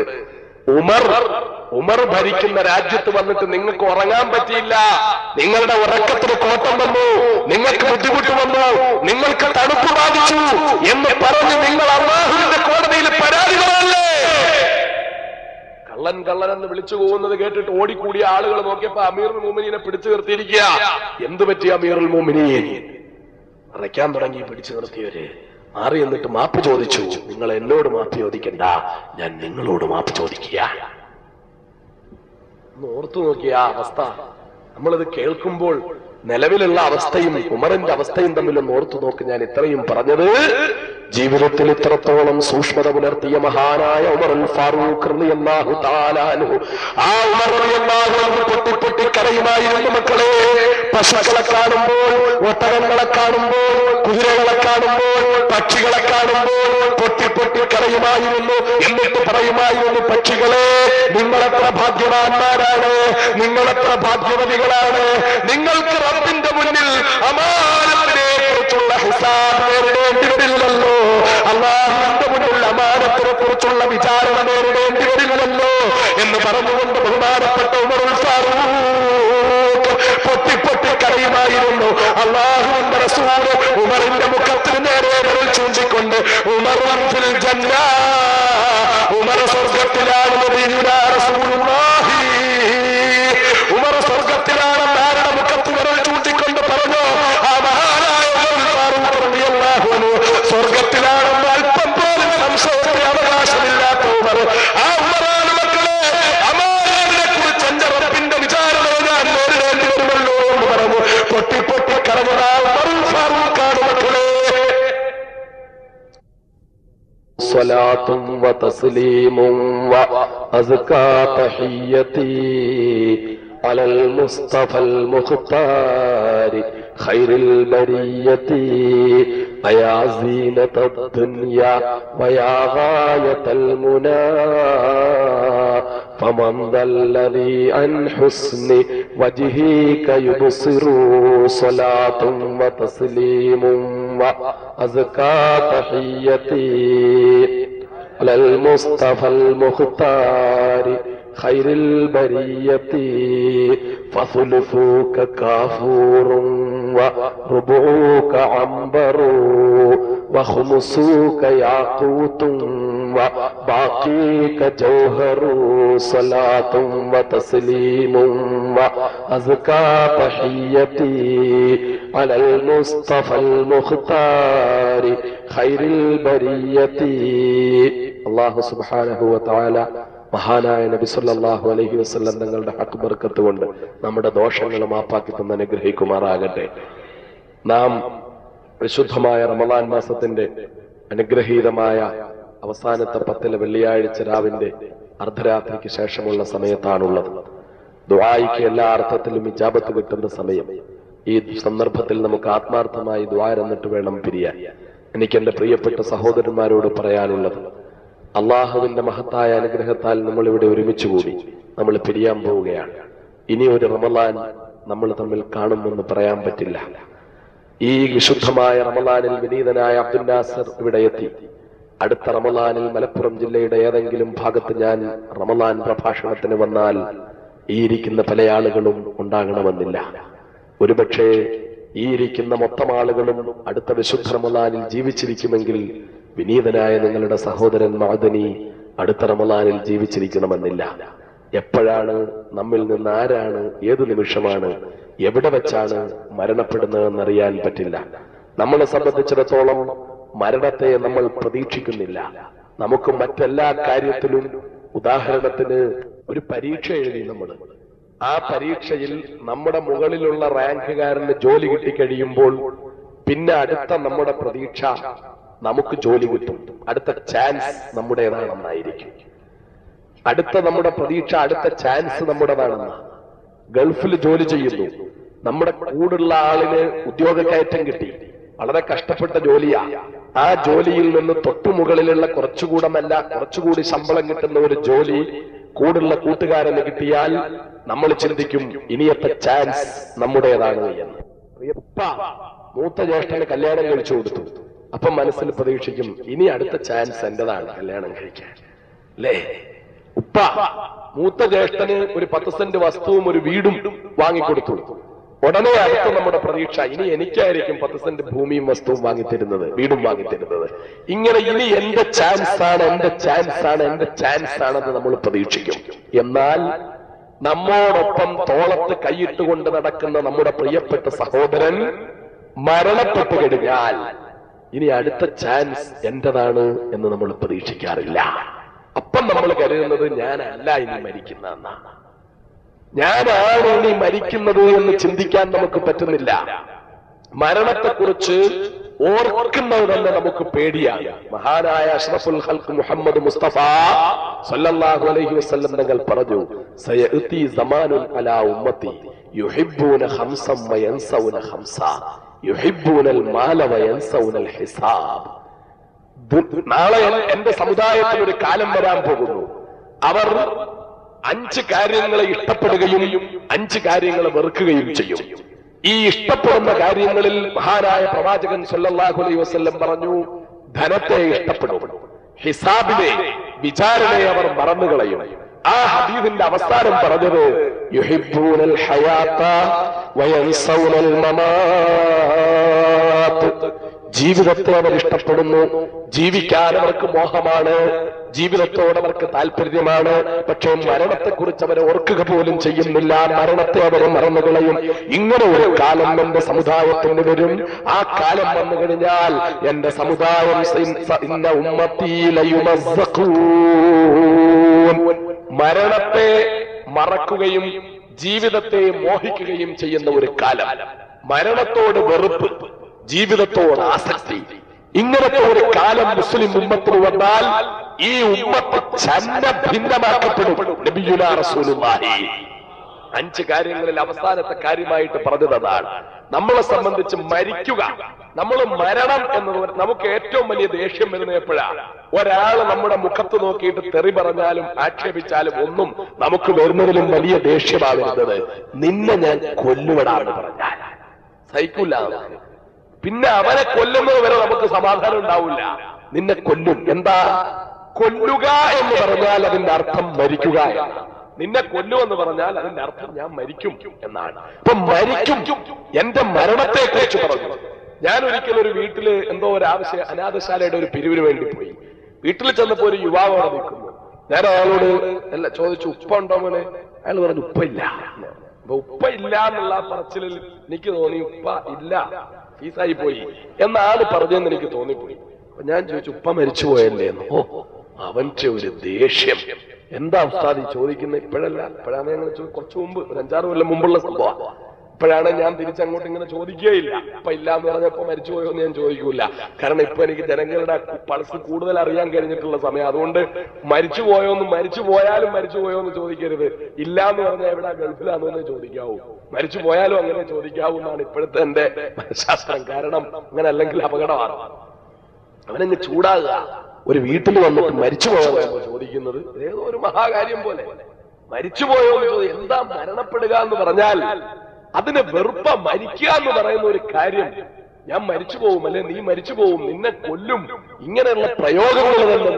ഉമർ ഭരിക്കുന്ന രാജ്യത്ത് വന്നിട്ട് നിങ്ങൾക്ക് ഉറങ്ങാൻ പറ്റിയില്ല, നിങ്ങളുടെ ഉറക്കത്തിന് കോട്ടം വന്നു, നിങ്ങൾക്ക് ബുദ്ധിമുട്ട് വന്നു, നിങ്ങൾക്ക് തണുപ്പ് ബാധിച്ചു എന്ന് പറഞ്ഞ് നിങ്ങൾ അല്ലാഹുവിന്റെ കോടതിയിൽ പരാതികളല്ലേ? കള്ളൻ എന്ന് വിളിച്ചു പോകുന്നത് കേട്ടിട്ട് ഓടിക്കൂടിയ ആളുകൾ നോക്കിയപ്പോ അമീറുൽ മുഅ്മിനീനെ പിടിച്ചു നിർത്തിയിരിക്കുക. എന്തു പറ്റി അമീറുൽ മുഅ്മിനീൻ? അറയ്ക്കാൻ തുടങ്ങി പിടിച്ചു നിർത്തിയവര് മാറി എന്നിട്ട് മാപ്പ് ചോദിച്ചു. നിങ്ങൾ എന്നോട് മാപ്പ് ചോദിക്കണ്ട, ഞാൻ നിങ്ങളോട് മാപ്പ് ചോദിക്കുക. ഒന്ന് ഓർത്തു നോക്കിയ ആ അവസ്ഥ. നമ്മളിത് കേൾക്കുമ്പോൾ നിലവിലുള്ള അവസ്ഥയും ഉമറിന്റെ അവസ്ഥയും തമ്മിലൊന്ന് ഓർത്തു നോക്ക്. ഞാൻ ഇത്രയും പറഞ്ഞത് ജീവിതത്തിൽ ഇത്രത്തോളം സൂക്ഷ്മത പുലർത്തിയ മഹാനായ ഉമറുൽ ഫാറൂഖ് റളിയല്ലാഹു തആല അൻഹു, ആ ഉമർ റളിയല്ലാഹു അൻഹു പൊട്ടി കരയുമായിരുന്നു മക്കളെ. പശുക്കളെ കാണുമ്പോൾ, ഒട്ടകങ്ങളെ കാണുമ്പോൾ, കുതിരകളെ കാണുമ്പോൾ, പക്ഷികളെ കാണുമ്പോൾ പൊട്ടി കരയുമായിരുന്നു. എന്നിട്ട് പറയുമായിരുന്നു, പക്ഷികളെ നിങ്ങളെത്ര ഭാഗ്യവാന്മാരാണ്, നിങ്ങളെത്ര ഭാഗ്യവതികളാണ്. നിങ്ങൾക്ക് റബ്ബിന്റെ മുന്നിൽ അമാനത്തിനെ കുറിച്ചുള്ള ഹിസാബ് നേരിടേണ്ടി വരില്ലല്ലോ, അല്ലാഹുവിന്റെ മുന്നിൽ അമാനത്തിനെ കുറിച്ചുള്ള വിചാരണ നേരിടേണ്ടി വരില്ലല്ലോ എന്ന് പറഞ്ഞുകൊണ്ട് ബഹുമാനപ്പെട്ട ഉമറുൽ ഫാറൂഖ് പൊട്ടി കരയുമായിരുന്നു. അല്ലാഹുവിന്റെ റസൂല് ഉമറിന്റെ മുഖത്തിന് നേരെ വിരൽ ചൂണ്ടിക്കൊണ്ട് ഉമർ ഫിൽ ജന്ന, ഉമർ സ്വർഗ്ഗത്തിലാണ്, നബിയുനാ റസൂലുള്ളാഹി ഉമർ സ്വർഗ്ഗത്തിലാണെന്ന് ആരുടെ മുഖത്ത് വിരൽ ചൂണ്ടിക്കൊണ്ട് പറഞ്ഞു? ആ മഹാനായ ഉമറുൽ ഫാറൂഖ് റളിയല്ലാഹു അൻഹു സ്വർഗ്ഗത്തിലാണെന്ന് അല്പം പോലും സംശയത്തിന് അവകാശമില്ലാത്ത ഉമർ. ആ ഉമറാണ് മക്കളെ അമാനത്തിനെ കുറിച്ച് എന്റെ റബ്ബിന്റെ വിചാരണയെ ഞാൻ നേരിടേണ്ടി വരുമല്ലോ എന്ന് പറഞ്ഞു പൊട്ടി കരഞ്ഞ ഉമറുൽ ഫാറൂഖാണ് മക്കളെ. സ്വലാത്തും വതസ്ലീമും വഅസ്കാ തഹിയ്യതി അലൽ മുസ്തഫൽ മുഖ്താരി ഖൈറുൽ ബരിയതി അയാ സീനത്തദ് ദുനിയാ വയാ ഗായത്തൽ മുനാ ഫമൻ ദല്ലദി അൻ ഹുസ്നി വജ്ഹിക യുബ്സിറു സ്വലാത്തും വതസ്ലീമും വഅസ്കാ തഹിയ്യതി അലൽ മുസ്തഫൽ മുഖ്താരി ഖൈറുൽ ബരിയതി ഫസുലുഫുക കാഫൂറും വറുബൂക അംബറു വഖുമുസുക യാഖൂതും വബാഖീക ജൗഹറു സ്വലാത്തും വതസ്ലീമും വഅസ്കാ തഹിയ്യതി അലൽ മുസ്തഫൽ മുഖ്താരി ഖൈറുൽ ബരിയതി. അല്ലാഹു സുബ്ഹാനഹു വ തആല മഹാനായ നബി സല്ലല്ലാഹു അലൈഹി വസല്ലം തങ്ങളുടെ ഹക്ക് ബർക്കത്ത് കൊണ്ട് നമ്മുടെ ദോഷങ്ങൾ മാപ്പാക്കി തന്ന് അനുഗ്രഹിക്കുമാറാകട്ടെ. നാം വിശുദ്ധമായ റമളാൻ മാസത്തിന്റെ അനുഗ്രഹീതമായ അവസാനത്തെ 10 വെള്ളിയാഴ്ച രാവിന്റെ അർദ്ധരാത്രിക്ക് ശേഷമുള്ള സമയത്താണുള്ളത്. ദുആയ്ക്ക് എല്ലാ അർത്ഥത്തിലും ഇജാബത്ത് കിട്ടുന്ന സമയം. ഈ സന്ദർഭത്തിൽ നമുക്ക് ആത്മാർത്ഥമായി ദുആ എന്നിട്ട് വേണം പിരിയാൻ. എനിക്ക് എന്റെ പ്രിയപ്പെട്ട സഹോദരന്മാരോട് പറയാനുള്ളത്, അള്ളാഹുവിന്റെ മഹത്തായ അനുഗ്രഹത്താൽ നമ്മൾ ഇവിടെ ഒരുമിച്ച് കൂടി നമ്മൾ പിരിയാൻ പോവുകയാണ്. ഇനി ഒരു റമളാൻ നമ്മൾ തമ്മിൽ കാണുമെന്ന് പറയാൻ പറ്റില്ല. ഈ വിശുദ്ധമായ റമളാനിൽ വിനീതനായ അബ്ദുൽ നാസർ ഇവിടെ എത്തി. അടുത്ത റമളാനിൽ മലപ്പുറം ജില്ലയുടെ ഏതെങ്കിലും ഭാഗത്ത് ഞാൻ റമളാൻ പ്രഭാഷണത്തിന് വന്നാൽ ഈ ഇരിക്കുന്ന പല ആളുകളും ഉണ്ടാകണമെന്നില്ല. ഒരുപക്ഷെ ഈ ഇരിക്കുന്ന മൊത്തം ആളുകളും അടുത്ത വിശുദ്ധ റമളാനിൽ ജീവിച്ചിരിക്കുമെങ്കിൽ വിനീതനായ നിങ്ങളുടെ സഹോദരൻ മഅദനി അടുത്ത റമളാനിൽ ജീവിച്ചിരിക്കണമെന്നില്ല. എപ്പോഴാണ്, നമ്മിൽ നിന്ന് ആരാണ്, ഏത് നിമിഷമാണ്, എവിടെ വെച്ചാണ് മരണപ്പെടുന്നതെന്നറിയാൻ പറ്റില്ല. നമ്മളെ സംബന്ധിച്ചിടത്തോളം മരണത്തെ നമ്മൾ പ്രതീക്ഷിക്കുന്നില്ല. നമുക്ക് മറ്റെല്ലാ കാര്യത്തിലും, ഉദാഹരണത്തിന് ഒരു പരീക്ഷ എഴുതി നമ്മൾ, ആ പരീക്ഷയിൽ നമ്മുടെ മുകളിലുള്ള റാങ്കുകാരന് ജോലി കിട്ടിക്കഴിയുമ്പോൾ പിന്നെ അടുത്ത നമ്മുടെ പ്രതീക്ഷ നമുക്ക് ജോലി കിട്ടും, അടുത്ത ചാൻസ് നമ്മുടേതാണെന്നായിരിക്കും. അടുത്ത നമ്മുടെ പ്രതീക്ഷ, അടുത്ത ചാൻസ് നമ്മുടേതാണെന്ന്. ഗൾഫിൽ ജോലി ചെയ്യുന്നു, നമ്മുടെ കൂടുള്ള ആളിന് ഉദ്യോഗ കയറ്റം കിട്ടി, വളരെ കഷ്ടപ്പെട്ട ജോലിയാ. ആ ജോലിയിൽ നിന്ന് തൊട്ടുമുകളിലുള്ള കുറച്ചുകൂടി ശമ്പളം കിട്ടുന്ന ഒരു ജോലി കൂടുള്ള കൂട്ടുകാരന് കിട്ടിയാൽ നമ്മൾ ചിന്തിക്കും ഇനിയത്തെ ചാൻസ് നമ്മുടേതാണ് എന്ന്. മൂത്ത ജ്യേഷ്ഠന് കല്യാണം കഴിച്ചു കൊടുത്തു, അപ്പം മനസ്സിൽ പ്രതീക്ഷിക്കും ഇനി അടുത്ത ചാൻസ് എന്റേതാണ് കല്യാണം കഴിക്കാൻ, അല്ലേ? ഉപ്പ മൂത്ത ജ്യേഷ്ഠന് ഒരു 10 സെന്റ് വസ്തുവും ഒരു വീടും വാങ്ങിക്കൊടുത്തു. ഉടനെ അടുത്ത നമ്മുടെ പ്രതീക്ഷ ഇനി എനിക്കായിരിക്കും 10 സെന്റ് ഭൂമിയും വസ്തുവും വാങ്ങിത്തരുന്നത്, വീടും വാങ്ങിത്തരുന്നത്. ഇങ്ങനെ ഇനി എന്റെ ചാൻസ് ആണ്, എന്റെ ചാൻസ് ആണ്, എന്റെ ചാൻസ് ആണെന്ന് നമ്മൾ പ്രതീക്ഷിക്കും. എന്നാൽ നമ്മോടൊപ്പം തോളത്ത് കൈയിട്ടുകൊണ്ട് നടക്കുന്ന നമ്മുടെ പ്രിയപ്പെട്ട സഹോദരൻ മരണപ്പെട്ടു കഴിഞ്ഞാൽ ഇനി അടുത്ത ചാൻസ് എന്റേതാണ് എന്ന് നമ്മൾ പ്രതീക്ഷിക്കാറില്ല. അപ്പം നമ്മൾ കരുതുന്നത് ഞാനല്ല ഇനി മരിക്കുന്ന എന്നാണ്. ഞാനാണ് ഇനി മരിക്കുന്നത് എന്ന് ചിന്തിക്കാൻ നമുക്ക് പറ്റുന്നില്ല. മരണത്തെക്കുറിച്ച് ഓർക്കുന്നത് തന്നെ നമുക്ക് പേടിയാണ്. മഹാനായ അഷ്റഫുൽ ഖൽഖ് മുഹമ്മദ് മുസ്തഫ സല്ലല്ലാഹു അലൈഹി വസല്ലം തങ്ങൾ പറഞ്ഞു, സയഅതി സമാനുൻ അലാ ഉമ്മത്തി യുഹിബ്ബൂന ഖംസൻ വയൻസൗന ഖംസ യുഹിബ്ബൂനൽ മാല വയൻസൗനൽ ഹിസാബ്. നാളെ എന്റെ സമുദായത്തിൽ ഒരു കാലം വരാൻ പോകുന്നു. അവർ 5 കാര്യങ്ങളെ ഇഷ്ടപ്പെടുകയും 5 കാര്യങ്ങളെ വെറുക്കുകയും ചെയ്യും. ഈ ഇഷ്ടപ്പെടുന്ന കാര്യങ്ങളിൽ മഹാനായ പ്രവാചകൻ സല്ലല്ലാഹു അലൈഹി വസല്ലം പറഞ്ഞു, ധനത്തെ ഇഷ്ടപ്പെടും, ഹിസാബിനെ, വിചാരണയെ അവർ മറന്നുകളയും. ആ ഹദീസിന്റെ അവസാനം പറഞ്ഞത് യുഹിബ്ബൂനൽ ഹയാത വയൻസൗനൽ മമാത്. ജീവിതത്തെ അവർ ഇഷ്ടപ്പെടുന്നു, ജീവിക്കാൻ അവർക്ക് മോഹമാണ്, ജീവിതത്തോട് അവർക്ക് താല്പര്യമാണ്. പക്ഷേ മരണത്തെക്കുറിച്ച് അവർ ഓർക്കുക പോലും ചെയ്യുന്നില്ല. മരണത്തെ അവർ മറന്നുകളയും. ഇങ്ങനെ ഒരു കാലം എന്റെ സമുദായത്തിന് വരും. ആ കാലം വന്നു കഴിഞ്ഞാൽ എന്റെ സമുദായം മരണത്തെ മറക്കുകയും ജീവിതത്തെ മോഹിക്കുകയും ചെയ്യുന്ന ഒരു കാലം. മരണത്തോട് വെറുപ്പ്, ജീവിതത്തോട് ആസക്തി, ഇങ്ങനത്തെ ഒരു കാലം മുസ്ലിം ഉമ്മത്തിന് വന്നാൽ ഈ ഉമ്മത്ത് ഛന്ന ഭിന്നമാക്കപ്പെടും. നബിയുനാ റസൂലുള്ളാഹി 5 കാര്യങ്ങളിൽ അവസാനത്തെ കാര്യമായിട്ട് പറഞ്ഞതാണ്. നമ്മളെ സംബന്ധിച്ച് മരിക്കുക, നമ്മൾ മരണം എന്ന് നമുക്ക് ഏറ്റവും വലിയ ദേഷ്യം വരുന്നത് എപ്പോഴാണ്? ഒരാൾ നമ്മുടെ മുഖത്ത് നോക്കിയിട്ട് തെറി പറഞ്ഞാലും ആക്ഷേപിച്ചാലും ഒന്നും നമുക്ക് വരുന്നതിലും വലിയ ദേഷ്യമാകുന്നത് നിന്നെ ഞാൻ കൊല്ലുവിടാന്ന് പറഞ്ഞാൽ സഹിക്കൂല. പിന്നെ അവനെ കൊല്ലുന്നത് വരെ നമുക്ക് സമാധാനം ഉണ്ടാവില്ല. നിന്നെ കൊല്ലും. എന്താ കൊല്ലുക എന്ന് പറഞ്ഞാൽ അതിന്റെ അർത്ഥം മരിക്കുക എന്നാണ്. നിന്നെ കൊല്ലുമെന്ന് പറഞ്ഞാൽ അതിന്റെ അർത്ഥം ഞാൻ മരിക്കും എന്നാണ്. അപ്പൊ മരിക്കും, എന്റെ മരണത്തെ കുറിച്ച് പറഞ്ഞു. ഞാൻ ഒരിക്കലും ഒരു വീട്ടില് എന്തോ ഒരു അനാഥശാലയുടെ ഒരു പിരിവിന് വേണ്ടി പോയി. വീട്ടിൽ ചെന്നപ്പോ ഒരു യുവാവ് അവിടെ നിൽക്കുന്നു. ഞാൻ അയാളോട് ചോദിച്ചു, ഉപ്പ ഉണ്ടോ മോനെ? അയാൾ പറഞ്ഞു ഉപ്പ ഇല്ല. അപ്പൊ ഉപ്പ ഇല്ല എന്നുള്ള പറച്ചിലിൽ എനിക്ക് തോന്നി ഉപ്പ ഇല്ല, ഫീസായി പോയി എന്നാണ് പറഞ്ഞതെന്ന് എനിക്ക് തോന്നിപ്പോയി. അപ്പൊ ഞാൻ ചോദിച്ചു, ഉപ്പ മരിച്ചു പോയല്ലേ എന്ന്. ഓ, അവന്റെ ഒരു ദേഷ്യം. എന്താ ഉസ്താദ് ചോദിക്കുന്നത്? ഇപ്പോഴല്ല, ഇപ്പോഴാണ് ഞങ്ങൾ കുറച്ചു മുമ്പ്, ഒരു 5-6 കൊല്ലം മുമ്പുള്ള സംഭവം. ഇപ്പോഴാണ് ഞാൻ തിരിച്ചങ്ങോട്ട് ഇങ്ങനെ ചോദിക്കുകയില്ല. ഇപ്പൊ ഇല്ല എന്ന് പറഞ്ഞപ്പോ മരിച്ചു പോയോ എന്ന് ഞാൻ ചോദിക്കൂല. കാരണം ഇപ്പൊ എനിക്ക് ജനങ്ങളുടെ പൾസ് കൂടുതൽ അറിയാൻ കഴിഞ്ഞിട്ടുള്ള സമയം. അതുകൊണ്ട് മരിച്ചു പോയോന്ന്, മരിച്ചു പോയാലും മരിച്ചു പോയോന്ന് ചോദിക്കരുത്. ഇല്ല എന്ന് പറഞ്ഞാൽ എവിടെ ഗൾഫിലാന്ന് തന്നെ ചോദിക്കാവൂ. മരിച്ചു പോയാലും അങ്ങനെ ചോദിക്കാവൂ എന്നാണ് ഇപ്പോഴത്തെ എന്റെ മനഃശാസ്ത്രം. കാരണം അങ്ങനെ അല്ലെങ്കിൽ അപകടമാണ്. അവനങ്ങ് ചൂടാകുക. ഒരു വീട്ടിൽ വന്നിട്ട് മരിച്ചു പോയോ ചോദിക്കുന്നത് ഏതോ ഒരു മഹാകാര്യം പോലെ. മരിച്ചുപോയോ എന്ന് ചോദിക്കും. എന്താ മരണപ്പെടുക എന്ന് പറഞ്ഞാൽ അതിന് വെറുപ്പ. മരിക്കുക എന്ന് പറയുന്ന ഒരു കാര്യം, ഞാൻ മരിച്ചു പോവും, അല്ലെ നീ മരിച്ചു പോവും, നിന്നെ കൊല്ലും, ഇങ്ങനെയുള്ള പ്രയോഗങ്ങൾ തന്നെ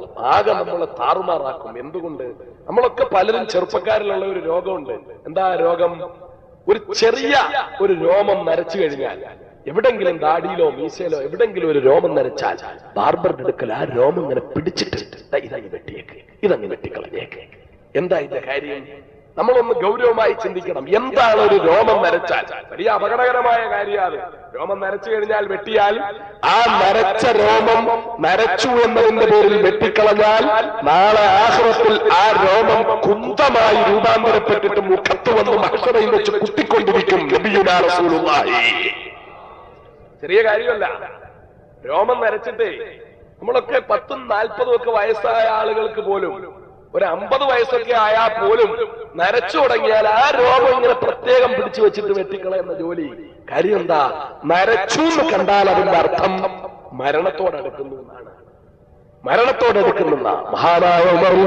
നമ്മളെ താറുമാറാക്കും. എന്തുകൊണ്ട്? നമ്മളൊക്കെ പലരും ചെറുപ്പക്കാരിലുള്ള ഒരു രോഗമുണ്ട്. എന്താ രോഗം? ഒരു ചെറിയ ഒരു രോമം നരച്ചു കഴിഞ്ഞാൽ, എവിടെങ്കിലും ദാടിയിലോ മീശയിലോ എവിടെങ്കിലും ഒരു രോമം നരച്ചാൽ ബാർബറിന്റെ അടുക്കൽ ആ രോമം ഇങ്ങനെ പിടിച്ചിട്ട് ഇതങ്ങ് വെട്ടിയേക്ക്, ഇതങ്ങ് വെട്ടിക്കളഞ്ഞേക്ക്. എന്താ ഇതിന്റെ കാര്യം? നമ്മളൊന്ന് ഗൗരവമായി ചിന്തിക്കണം. എന്താണ് ഒരു രോമം നരച്ചാൽ? വലിയ അപകടകരമായ കാര്യമാണ്. രോമം നരച്ചു കഴിഞ്ഞാൽ, വെട്ടിയാൽ, ആ നരച്ച രോമം നരച്ചു എന്നതിന്റെ പേരിൽ വെട്ടിക്കളഞ്ഞാൽ നാളെ ആഖിറത്തിൽ ആ രോമം കുന്തമായി രൂപാന്തരപ്പെട്ടിട്ട് മുഖത്ത് വന്ന് മഹ്ശറയിൽ വെച്ച് കുത്തിക്കൊണ്ടിരിക്കും. നബിയുനാ റസൂലുള്ളാഹി. ചെറിയ കാര്യമല്ല. രോമം നരച്ചിട്ടേ നമ്മളൊക്കെ 10ഉം 40ഉം ഒക്കെ വയസ്സായ ആളുകൾക്ക് പോലും, ഒരു 50 വയസ്സൊക്കെ ആയാൽ പോലും നരച്ചു തുടങ്ങിയാൽ ആ രോമം ഇങ്ങനെ പ്രത്യേകം പിടിച്ചു വെച്ചിട്ട് വെട്ടിക്കളയുന്ന ജോലി. കാര്യം എന്താ? നരച്ചു എന്ന് കണ്ടാൽ അതിന്റെ അർത്ഥം മരണത്തോടടുക്കുന്നു എന്നാണ്. മരണത്തോടടുക്കുന്ന മഹാനായ ഉമറുൽ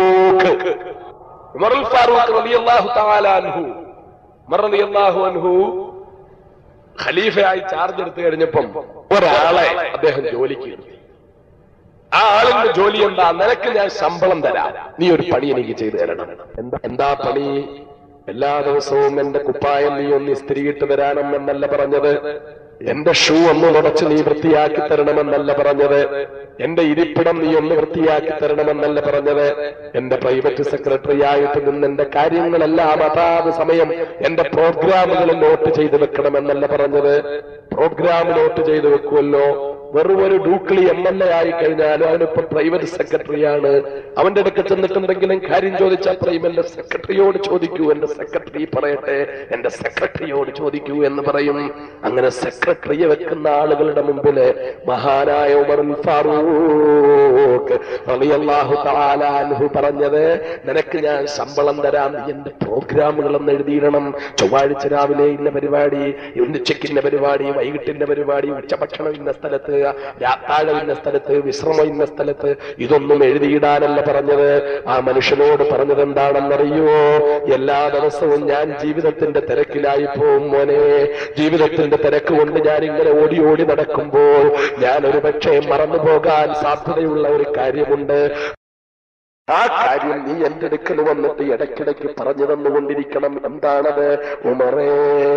ഫാറൂഖ് റളിയല്ലാഹു തആല അൻഹു, ഉമർ റളിയല്ലാഹു അൻഹു ഖലീഫയായി ചാർജ് എടുത്തു കഴിഞ്ഞപ്പം ഒരാളെ അദ്ദേഹം ജോലിക്ക് എടുത്തു. ആ ആളിന്റെ ജോലി എന്താ? നിനക്ക് ഞാൻ ശമ്പളം തരാം, നീ ഒരു പണി എനിക്ക് ചെയ്തു തരണം. എന്താ പണി? എല്ലാ ദിവസവും എന്റെ കുപ്പായം നീ ഒന്ന് ഇസ്തിരിയിട്ട് തരാനും എന്നല്ല പറഞ്ഞത്. എന്റെ ഷൂ ഒന്ന് തുടച്ച് നീ വൃത്തിയാക്കി തരണമെന്നല്ല പറഞ്ഞത്. എന്റെ ഇരിപ്പിടം നീ ഒന്ന് വൃത്തിയാക്കി തരണമെന്നല്ല പറഞ്ഞത്. എന്റെ പ്രൈവറ്റ് സെക്രട്ടറി ആയിട്ട് നിന്ന് എന്റെ കാര്യങ്ങളെല്ലാം അതാത് സമയം എന്റെ പ്രോഗ്രാമുകൾ നോട്ട് ചെയ്ത് വെക്കണമെന്നല്ല പറഞ്ഞത്. പ്രോഗ്രാം നോട്ട് ചെയ്ത് വെക്കുമല്ലോ, വെറും ഒരു ഡൂക്കളി MLA ആയി കഴിഞ്ഞാലും അവനിപ്പോ പ്രൈവറ്റ് സെക്രട്ടറിയാണ്. അവന്റെ അടുക്ക് ചെന്നിട്ട് എന്തെങ്കിലും കാര്യം ചോദിച്ചാൽ പറയും, എന്റെ സെക്രട്ടറിയോട് ചോദിക്കൂ, എന്റെ സെക്രട്ടറി പറയട്ടെ, എന്റെ സെക്രട്ടറിയോട് ചോദിക്കൂ എന്ന് പറയും. അങ്ങനെ സെക്രട്ടറിയെ വെക്കുന്ന ആളുകളുടെ മുമ്പില് മഹാനായ ഉമറുൽ ഫാറൂഖ് റളിയല്ലാഹു തആല അൻഹു പറഞ്ഞത്, നിനക്ക് ഞാൻ ശമ്പളം തരാം, നീ എന്റെ പ്രോഗ്രാമുകളൊന്ന് എഴുതിയിടണം. ചൊവ്വാഴ്ച രാവിലെ ഇന്ന പരിപാടി, ഉച്ചയ്ക്കിന്ന പരിപാടി, വൈകിട്ടിന്റെ പരിപാടി, ഉച്ചഭക്ഷണം ഇന്ന സ്ഥലത്ത്, രാത്താഴം ഇന്ന സ്ഥലത്ത്, വിശ്രമം ഇന്ന സ്ഥലത്ത്, ഇതൊന്നും എഴുതിയിടാനല്ല പറഞ്ഞത്. ആ മനുഷ്യനോട് പറഞ്ഞത് എന്താണെന്നറിയോ? എല്ലാ ദിവസവും ഞാൻ ജീവിതത്തിന്റെ തിരക്കിലായി പോവും മോനെ. ജീവിതത്തിന്റെ തിരക്ക് കൊണ്ട് ഞാൻ ഇങ്ങനെ ഓടി ഓടി നടക്കുമ്പോൾ ഞാൻ ഒരു പക്ഷേ മറന്നുപോകാൻ സാധ്യതയുള്ള ഒരു കാര്യമുണ്ട്. ആ കാര്യം നീ എന്റെ അടുക്കൽ വന്നിട്ട് ഇടയ്ക്കിടയ്ക്ക് പറഞ്ഞു തന്നുകൊണ്ടിരിക്കണം. എന്താണത്? ഉമറേ,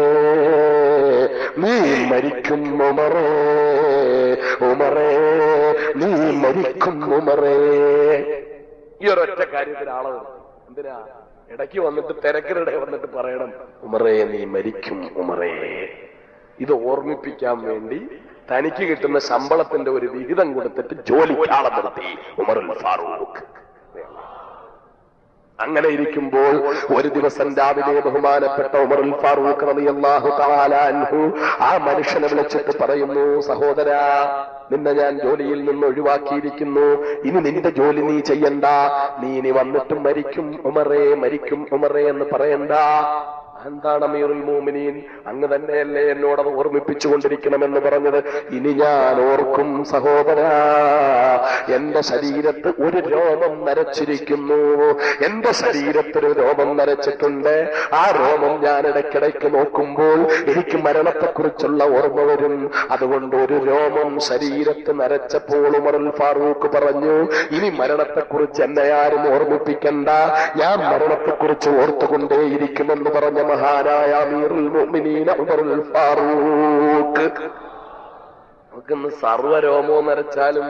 നീ മരിക്കും ഉമറേ, ഉമറേ, നീ മരിക്കും ഉമറേ. ഈ ഒരൊറ്റ കാര്യത്തിന് ആള് എന്തിനാ ഇടയ്ക്ക് വന്നിട്ട് തിരക്കിനിടെ വന്നിട്ട് പറയണം, ഉമറേ നീ മരിക്കും ഉമറേ. ഇത് ഓർമ്മിപ്പിക്കാൻ വേണ്ടി തനിക്ക് കിട്ടുന്ന ശമ്പളത്തിന്റെ ഒരു വിഹിതം കൊടുത്തിട്ട് ജോലിക്ക് ആളെ നിർത്തി ഉമറുൽ ഫാറൂഖ്. അങ്ങനെ ഇരിക്കുമ്പോൾ ഒരു ദിവസം രാവിലെ ബഹുമാനപ്പെട്ട ഉമറുൽ ഫാറൂഖ് റളിയല്ലാഹു തആല അൻഹു ആ മനുഷ്യനെ വിളിച്ചിട്ട് പറയുന്നു, സഹോദരാ, നിന്നെ ഞാൻ ജോലിയിൽ നിന്ന് ഒഴിവാക്കിയിരിക്കുന്നു. ഇനി നിന്റെ ജോലി നീ ചെയ്യണ്ട. നീ ഇനി വന്നിട്ടും മരിക്കും ഉമറേ, മരിക്കും ഉമറേ എന്ന് പറയണ്ട. എന്താണ് അമീറുൽ മുഅ്മിനീൻ, അങ്ങ് തന്നെയല്ലേ എന്നോട് അത് ഓർമ്മിപ്പിച്ചുകൊണ്ടിരിക്കണമെന്ന് പറഞ്ഞത്? ഇനി ഞാൻ ഓർക്കും സഹോദരാ, എന്റെ ശരീരത്ത് ഒരു രോമം നരച്ചിരിക്കുന്നു. എന്റെ ശരീരത്തൊരു രോമം നരച്ചിട്ടുണ്ട്. ആ രോമം ഞാൻ ഇടയ്ക്കിടയ്ക്ക് നോക്കുമ്പോൾ എനിക്ക് മരണത്തെക്കുറിച്ചുള്ള ഓർമ്മ വരും. അതുകൊണ്ട് ഒരു രോമം ശരീരത്ത് നരച്ചപ്പോൾ ഉമറുൽ ഫാറൂഖ് പറഞ്ഞു, ഇനി മരണത്തെക്കുറിച്ച് എന്നെ ആരും ഓർമ്മിപ്പിക്കണ്ട, ഞാൻ മരണത്തെക്കുറിച്ച് ഓർത്തുകൊണ്ടേയിരിക്കുമെന്ന് പറഞ്ഞ മഹാനായ അമീറുൽ മുഅ്മിനീൻ ഉമറുൽ ഫാറൂഖ്. നമുക്കിന്ന് സർവ്വരോമോ നരച്ചാലും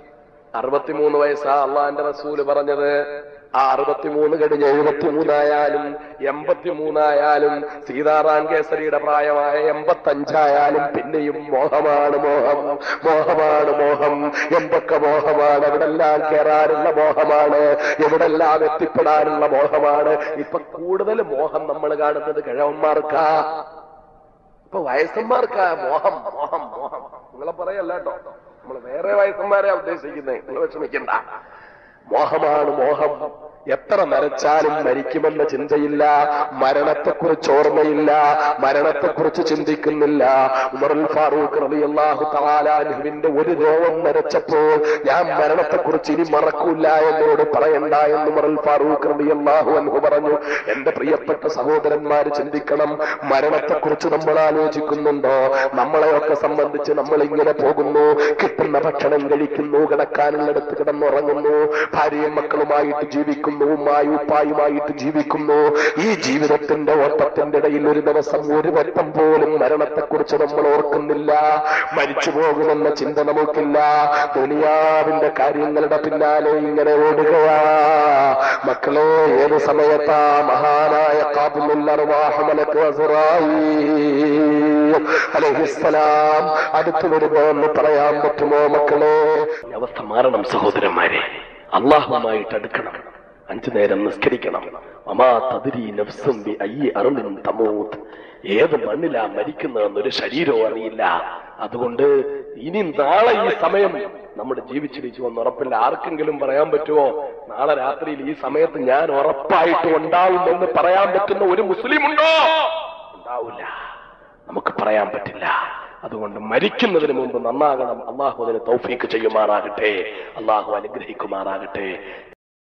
63 വയസ്സാ അള്ളാന്റെ റസൂല് പറഞ്ഞത്. ആ 63 കഴിഞ്ഞ് 73 ആയാലും 83 ആയാലും സീതാറാം കേസരിയുടെ പ്രായമായ 85 ആയാലും പിന്നെയും മോഹമാണ് മോഹം, മോഹമാണ് മോഹം. എന്തൊക്കെ മോഹമാണ്! എവിടെല്ലാം കയറാനുള്ള മോഹമാണ്, എവിടെല്ലാം എത്തിപ്പെടാനുള്ള മോഹമാണ്. ഇപ്പൊ കൂടുതൽ മോഹം നമ്മൾ കാണുന്നത് കിഴവന്മാർക്കാ, ഇപ്പൊ വയസ്സന്മാർക്കാ മോഹം, മോഹം, മോഹം. നിങ്ങളെ പറയല്ല കേട്ടോ, നമ്മൾ വേറെ വയസ്സന്മാരെ ഉദ്ദേശിക്കുന്നത്, നിങ്ങൾ വിഷമിക്കണ്ട. മോഹമാണ് മോഹം. എത്ര നരച്ചാലും മരിക്കുമെന്ന ചിന്തയില്ല, മരണത്തെക്കുറിച്ച് ഓർമ്മയില്ല, മരണത്തെക്കുറിച്ച് ചിന്തിക്കുന്നില്ല. ഉമറുൽ ഫാറൂഖ് റളിയല്ലാഹു തആല അൻഹുവിന്റെ ഒരു രോമം നരച്ചപ്പോൾ ഞാൻ മരണത്തെക്കുറിച്ച് ഇനി മറക്കൂല എന്നോട് പറയണ്ട എന്ന് ഉമറുൽ ഫാറൂഖ് റളിയല്ലാഹു അൻഹു പറഞ്ഞു. എന്റെ പ്രിയപ്പെട്ട സഹോദരന്മാര് ചിന്തിക്കണം, മരണത്തെക്കുറിച്ച് നമ്മൾ ആലോചിക്കുന്നുണ്ടോ? നമ്മളെയൊക്കെ സംബന്ധിച്ച് നമ്മൾ ഇങ്ങനെ പോകുന്നു, കിട്ടുന്ന ഭക്ഷണം കഴിക്കുന്നു, കിടക്കാനുള്ളിടത്ത് കിടന്നുറങ്ങുന്നു, ഭാര്യയും മക്കളുമായിട്ട് ജീവിക്കുന്നു, ഉമ്മായും ഉപ്പായുമായിട്ട് ജീവിക്കുന്നു. ഈ ജീവിതത്തിന്റെ ഓട്ടത്തിന്റെ ഇടയിൽ ഒരു ദിവസം ഒരു വട്ടം പോലും മരണത്തെക്കുറിച്ച് നമ്മൾ ഓർക്കുന്നില്ല. മരിച്ചു പോകുമെന്ന ചിന്ത നമുക്കില്ല. ദുനിയാവിന്റെ കാര്യങ്ങളുടെ പിന്നാലെ ഇങ്ങനെ ഓടുകയാ. മക്കളെ, ഏത് സമയത്താ മഹാനായ ഖാബിലുൽ അർവാഹ് മലക്ക് അസ്റായീൽ അലൈഹിസ്സലാം അടുത്തു വരുമോ എന്ന് പറയാൻ പറ്റുമോ മക്കളെ? അവസ്ഥ മാറണം സഹോദരന്മാരെ. അള്ളാഹുമായിട്ട് അടുക്കണം, 5 നേരം നിസ്കരിക്കണം. അമാ തദ്രി നഫ്സും ബി അയ്യി അർളിൻ തമൂത്ത്. ഏത് മണ്ണിലാ മരിക്കുന്നതെന്നൊരു ശരീരവും അറിയില്ല. അതുകൊണ്ട് ഇനി നാളെ ഈ സമയം നമ്മൾ ജീവിച്ചിരിച്ചു എന്ന് ഉറപ്പില്ല. ആർക്കെങ്കിലും പറയാൻ പറ്റുമോ നാളെ രാത്രിയിൽ ഈ സമയത്ത് ഞാൻ ഉറപ്പായിട്ട് ഉണ്ടാവുമെന്ന് പറയാൻ പറ്റുന്ന ഒരു മുസ്ലിം ഉണ്ടോ? ഉണ്ടാവില്ല, നമുക്ക് പറയാൻ പറ്റില്ല. അതുകൊണ്ട് മരിക്കുന്നതിന് മുമ്പ് നന്നാകണം. അള്ളാഹു അതിന് തൗഫീഖ് ചെയ്യുമാറാകട്ടെ, അള്ളാഹു അനുഗ്രഹിക്കുമാറാകട്ടെ.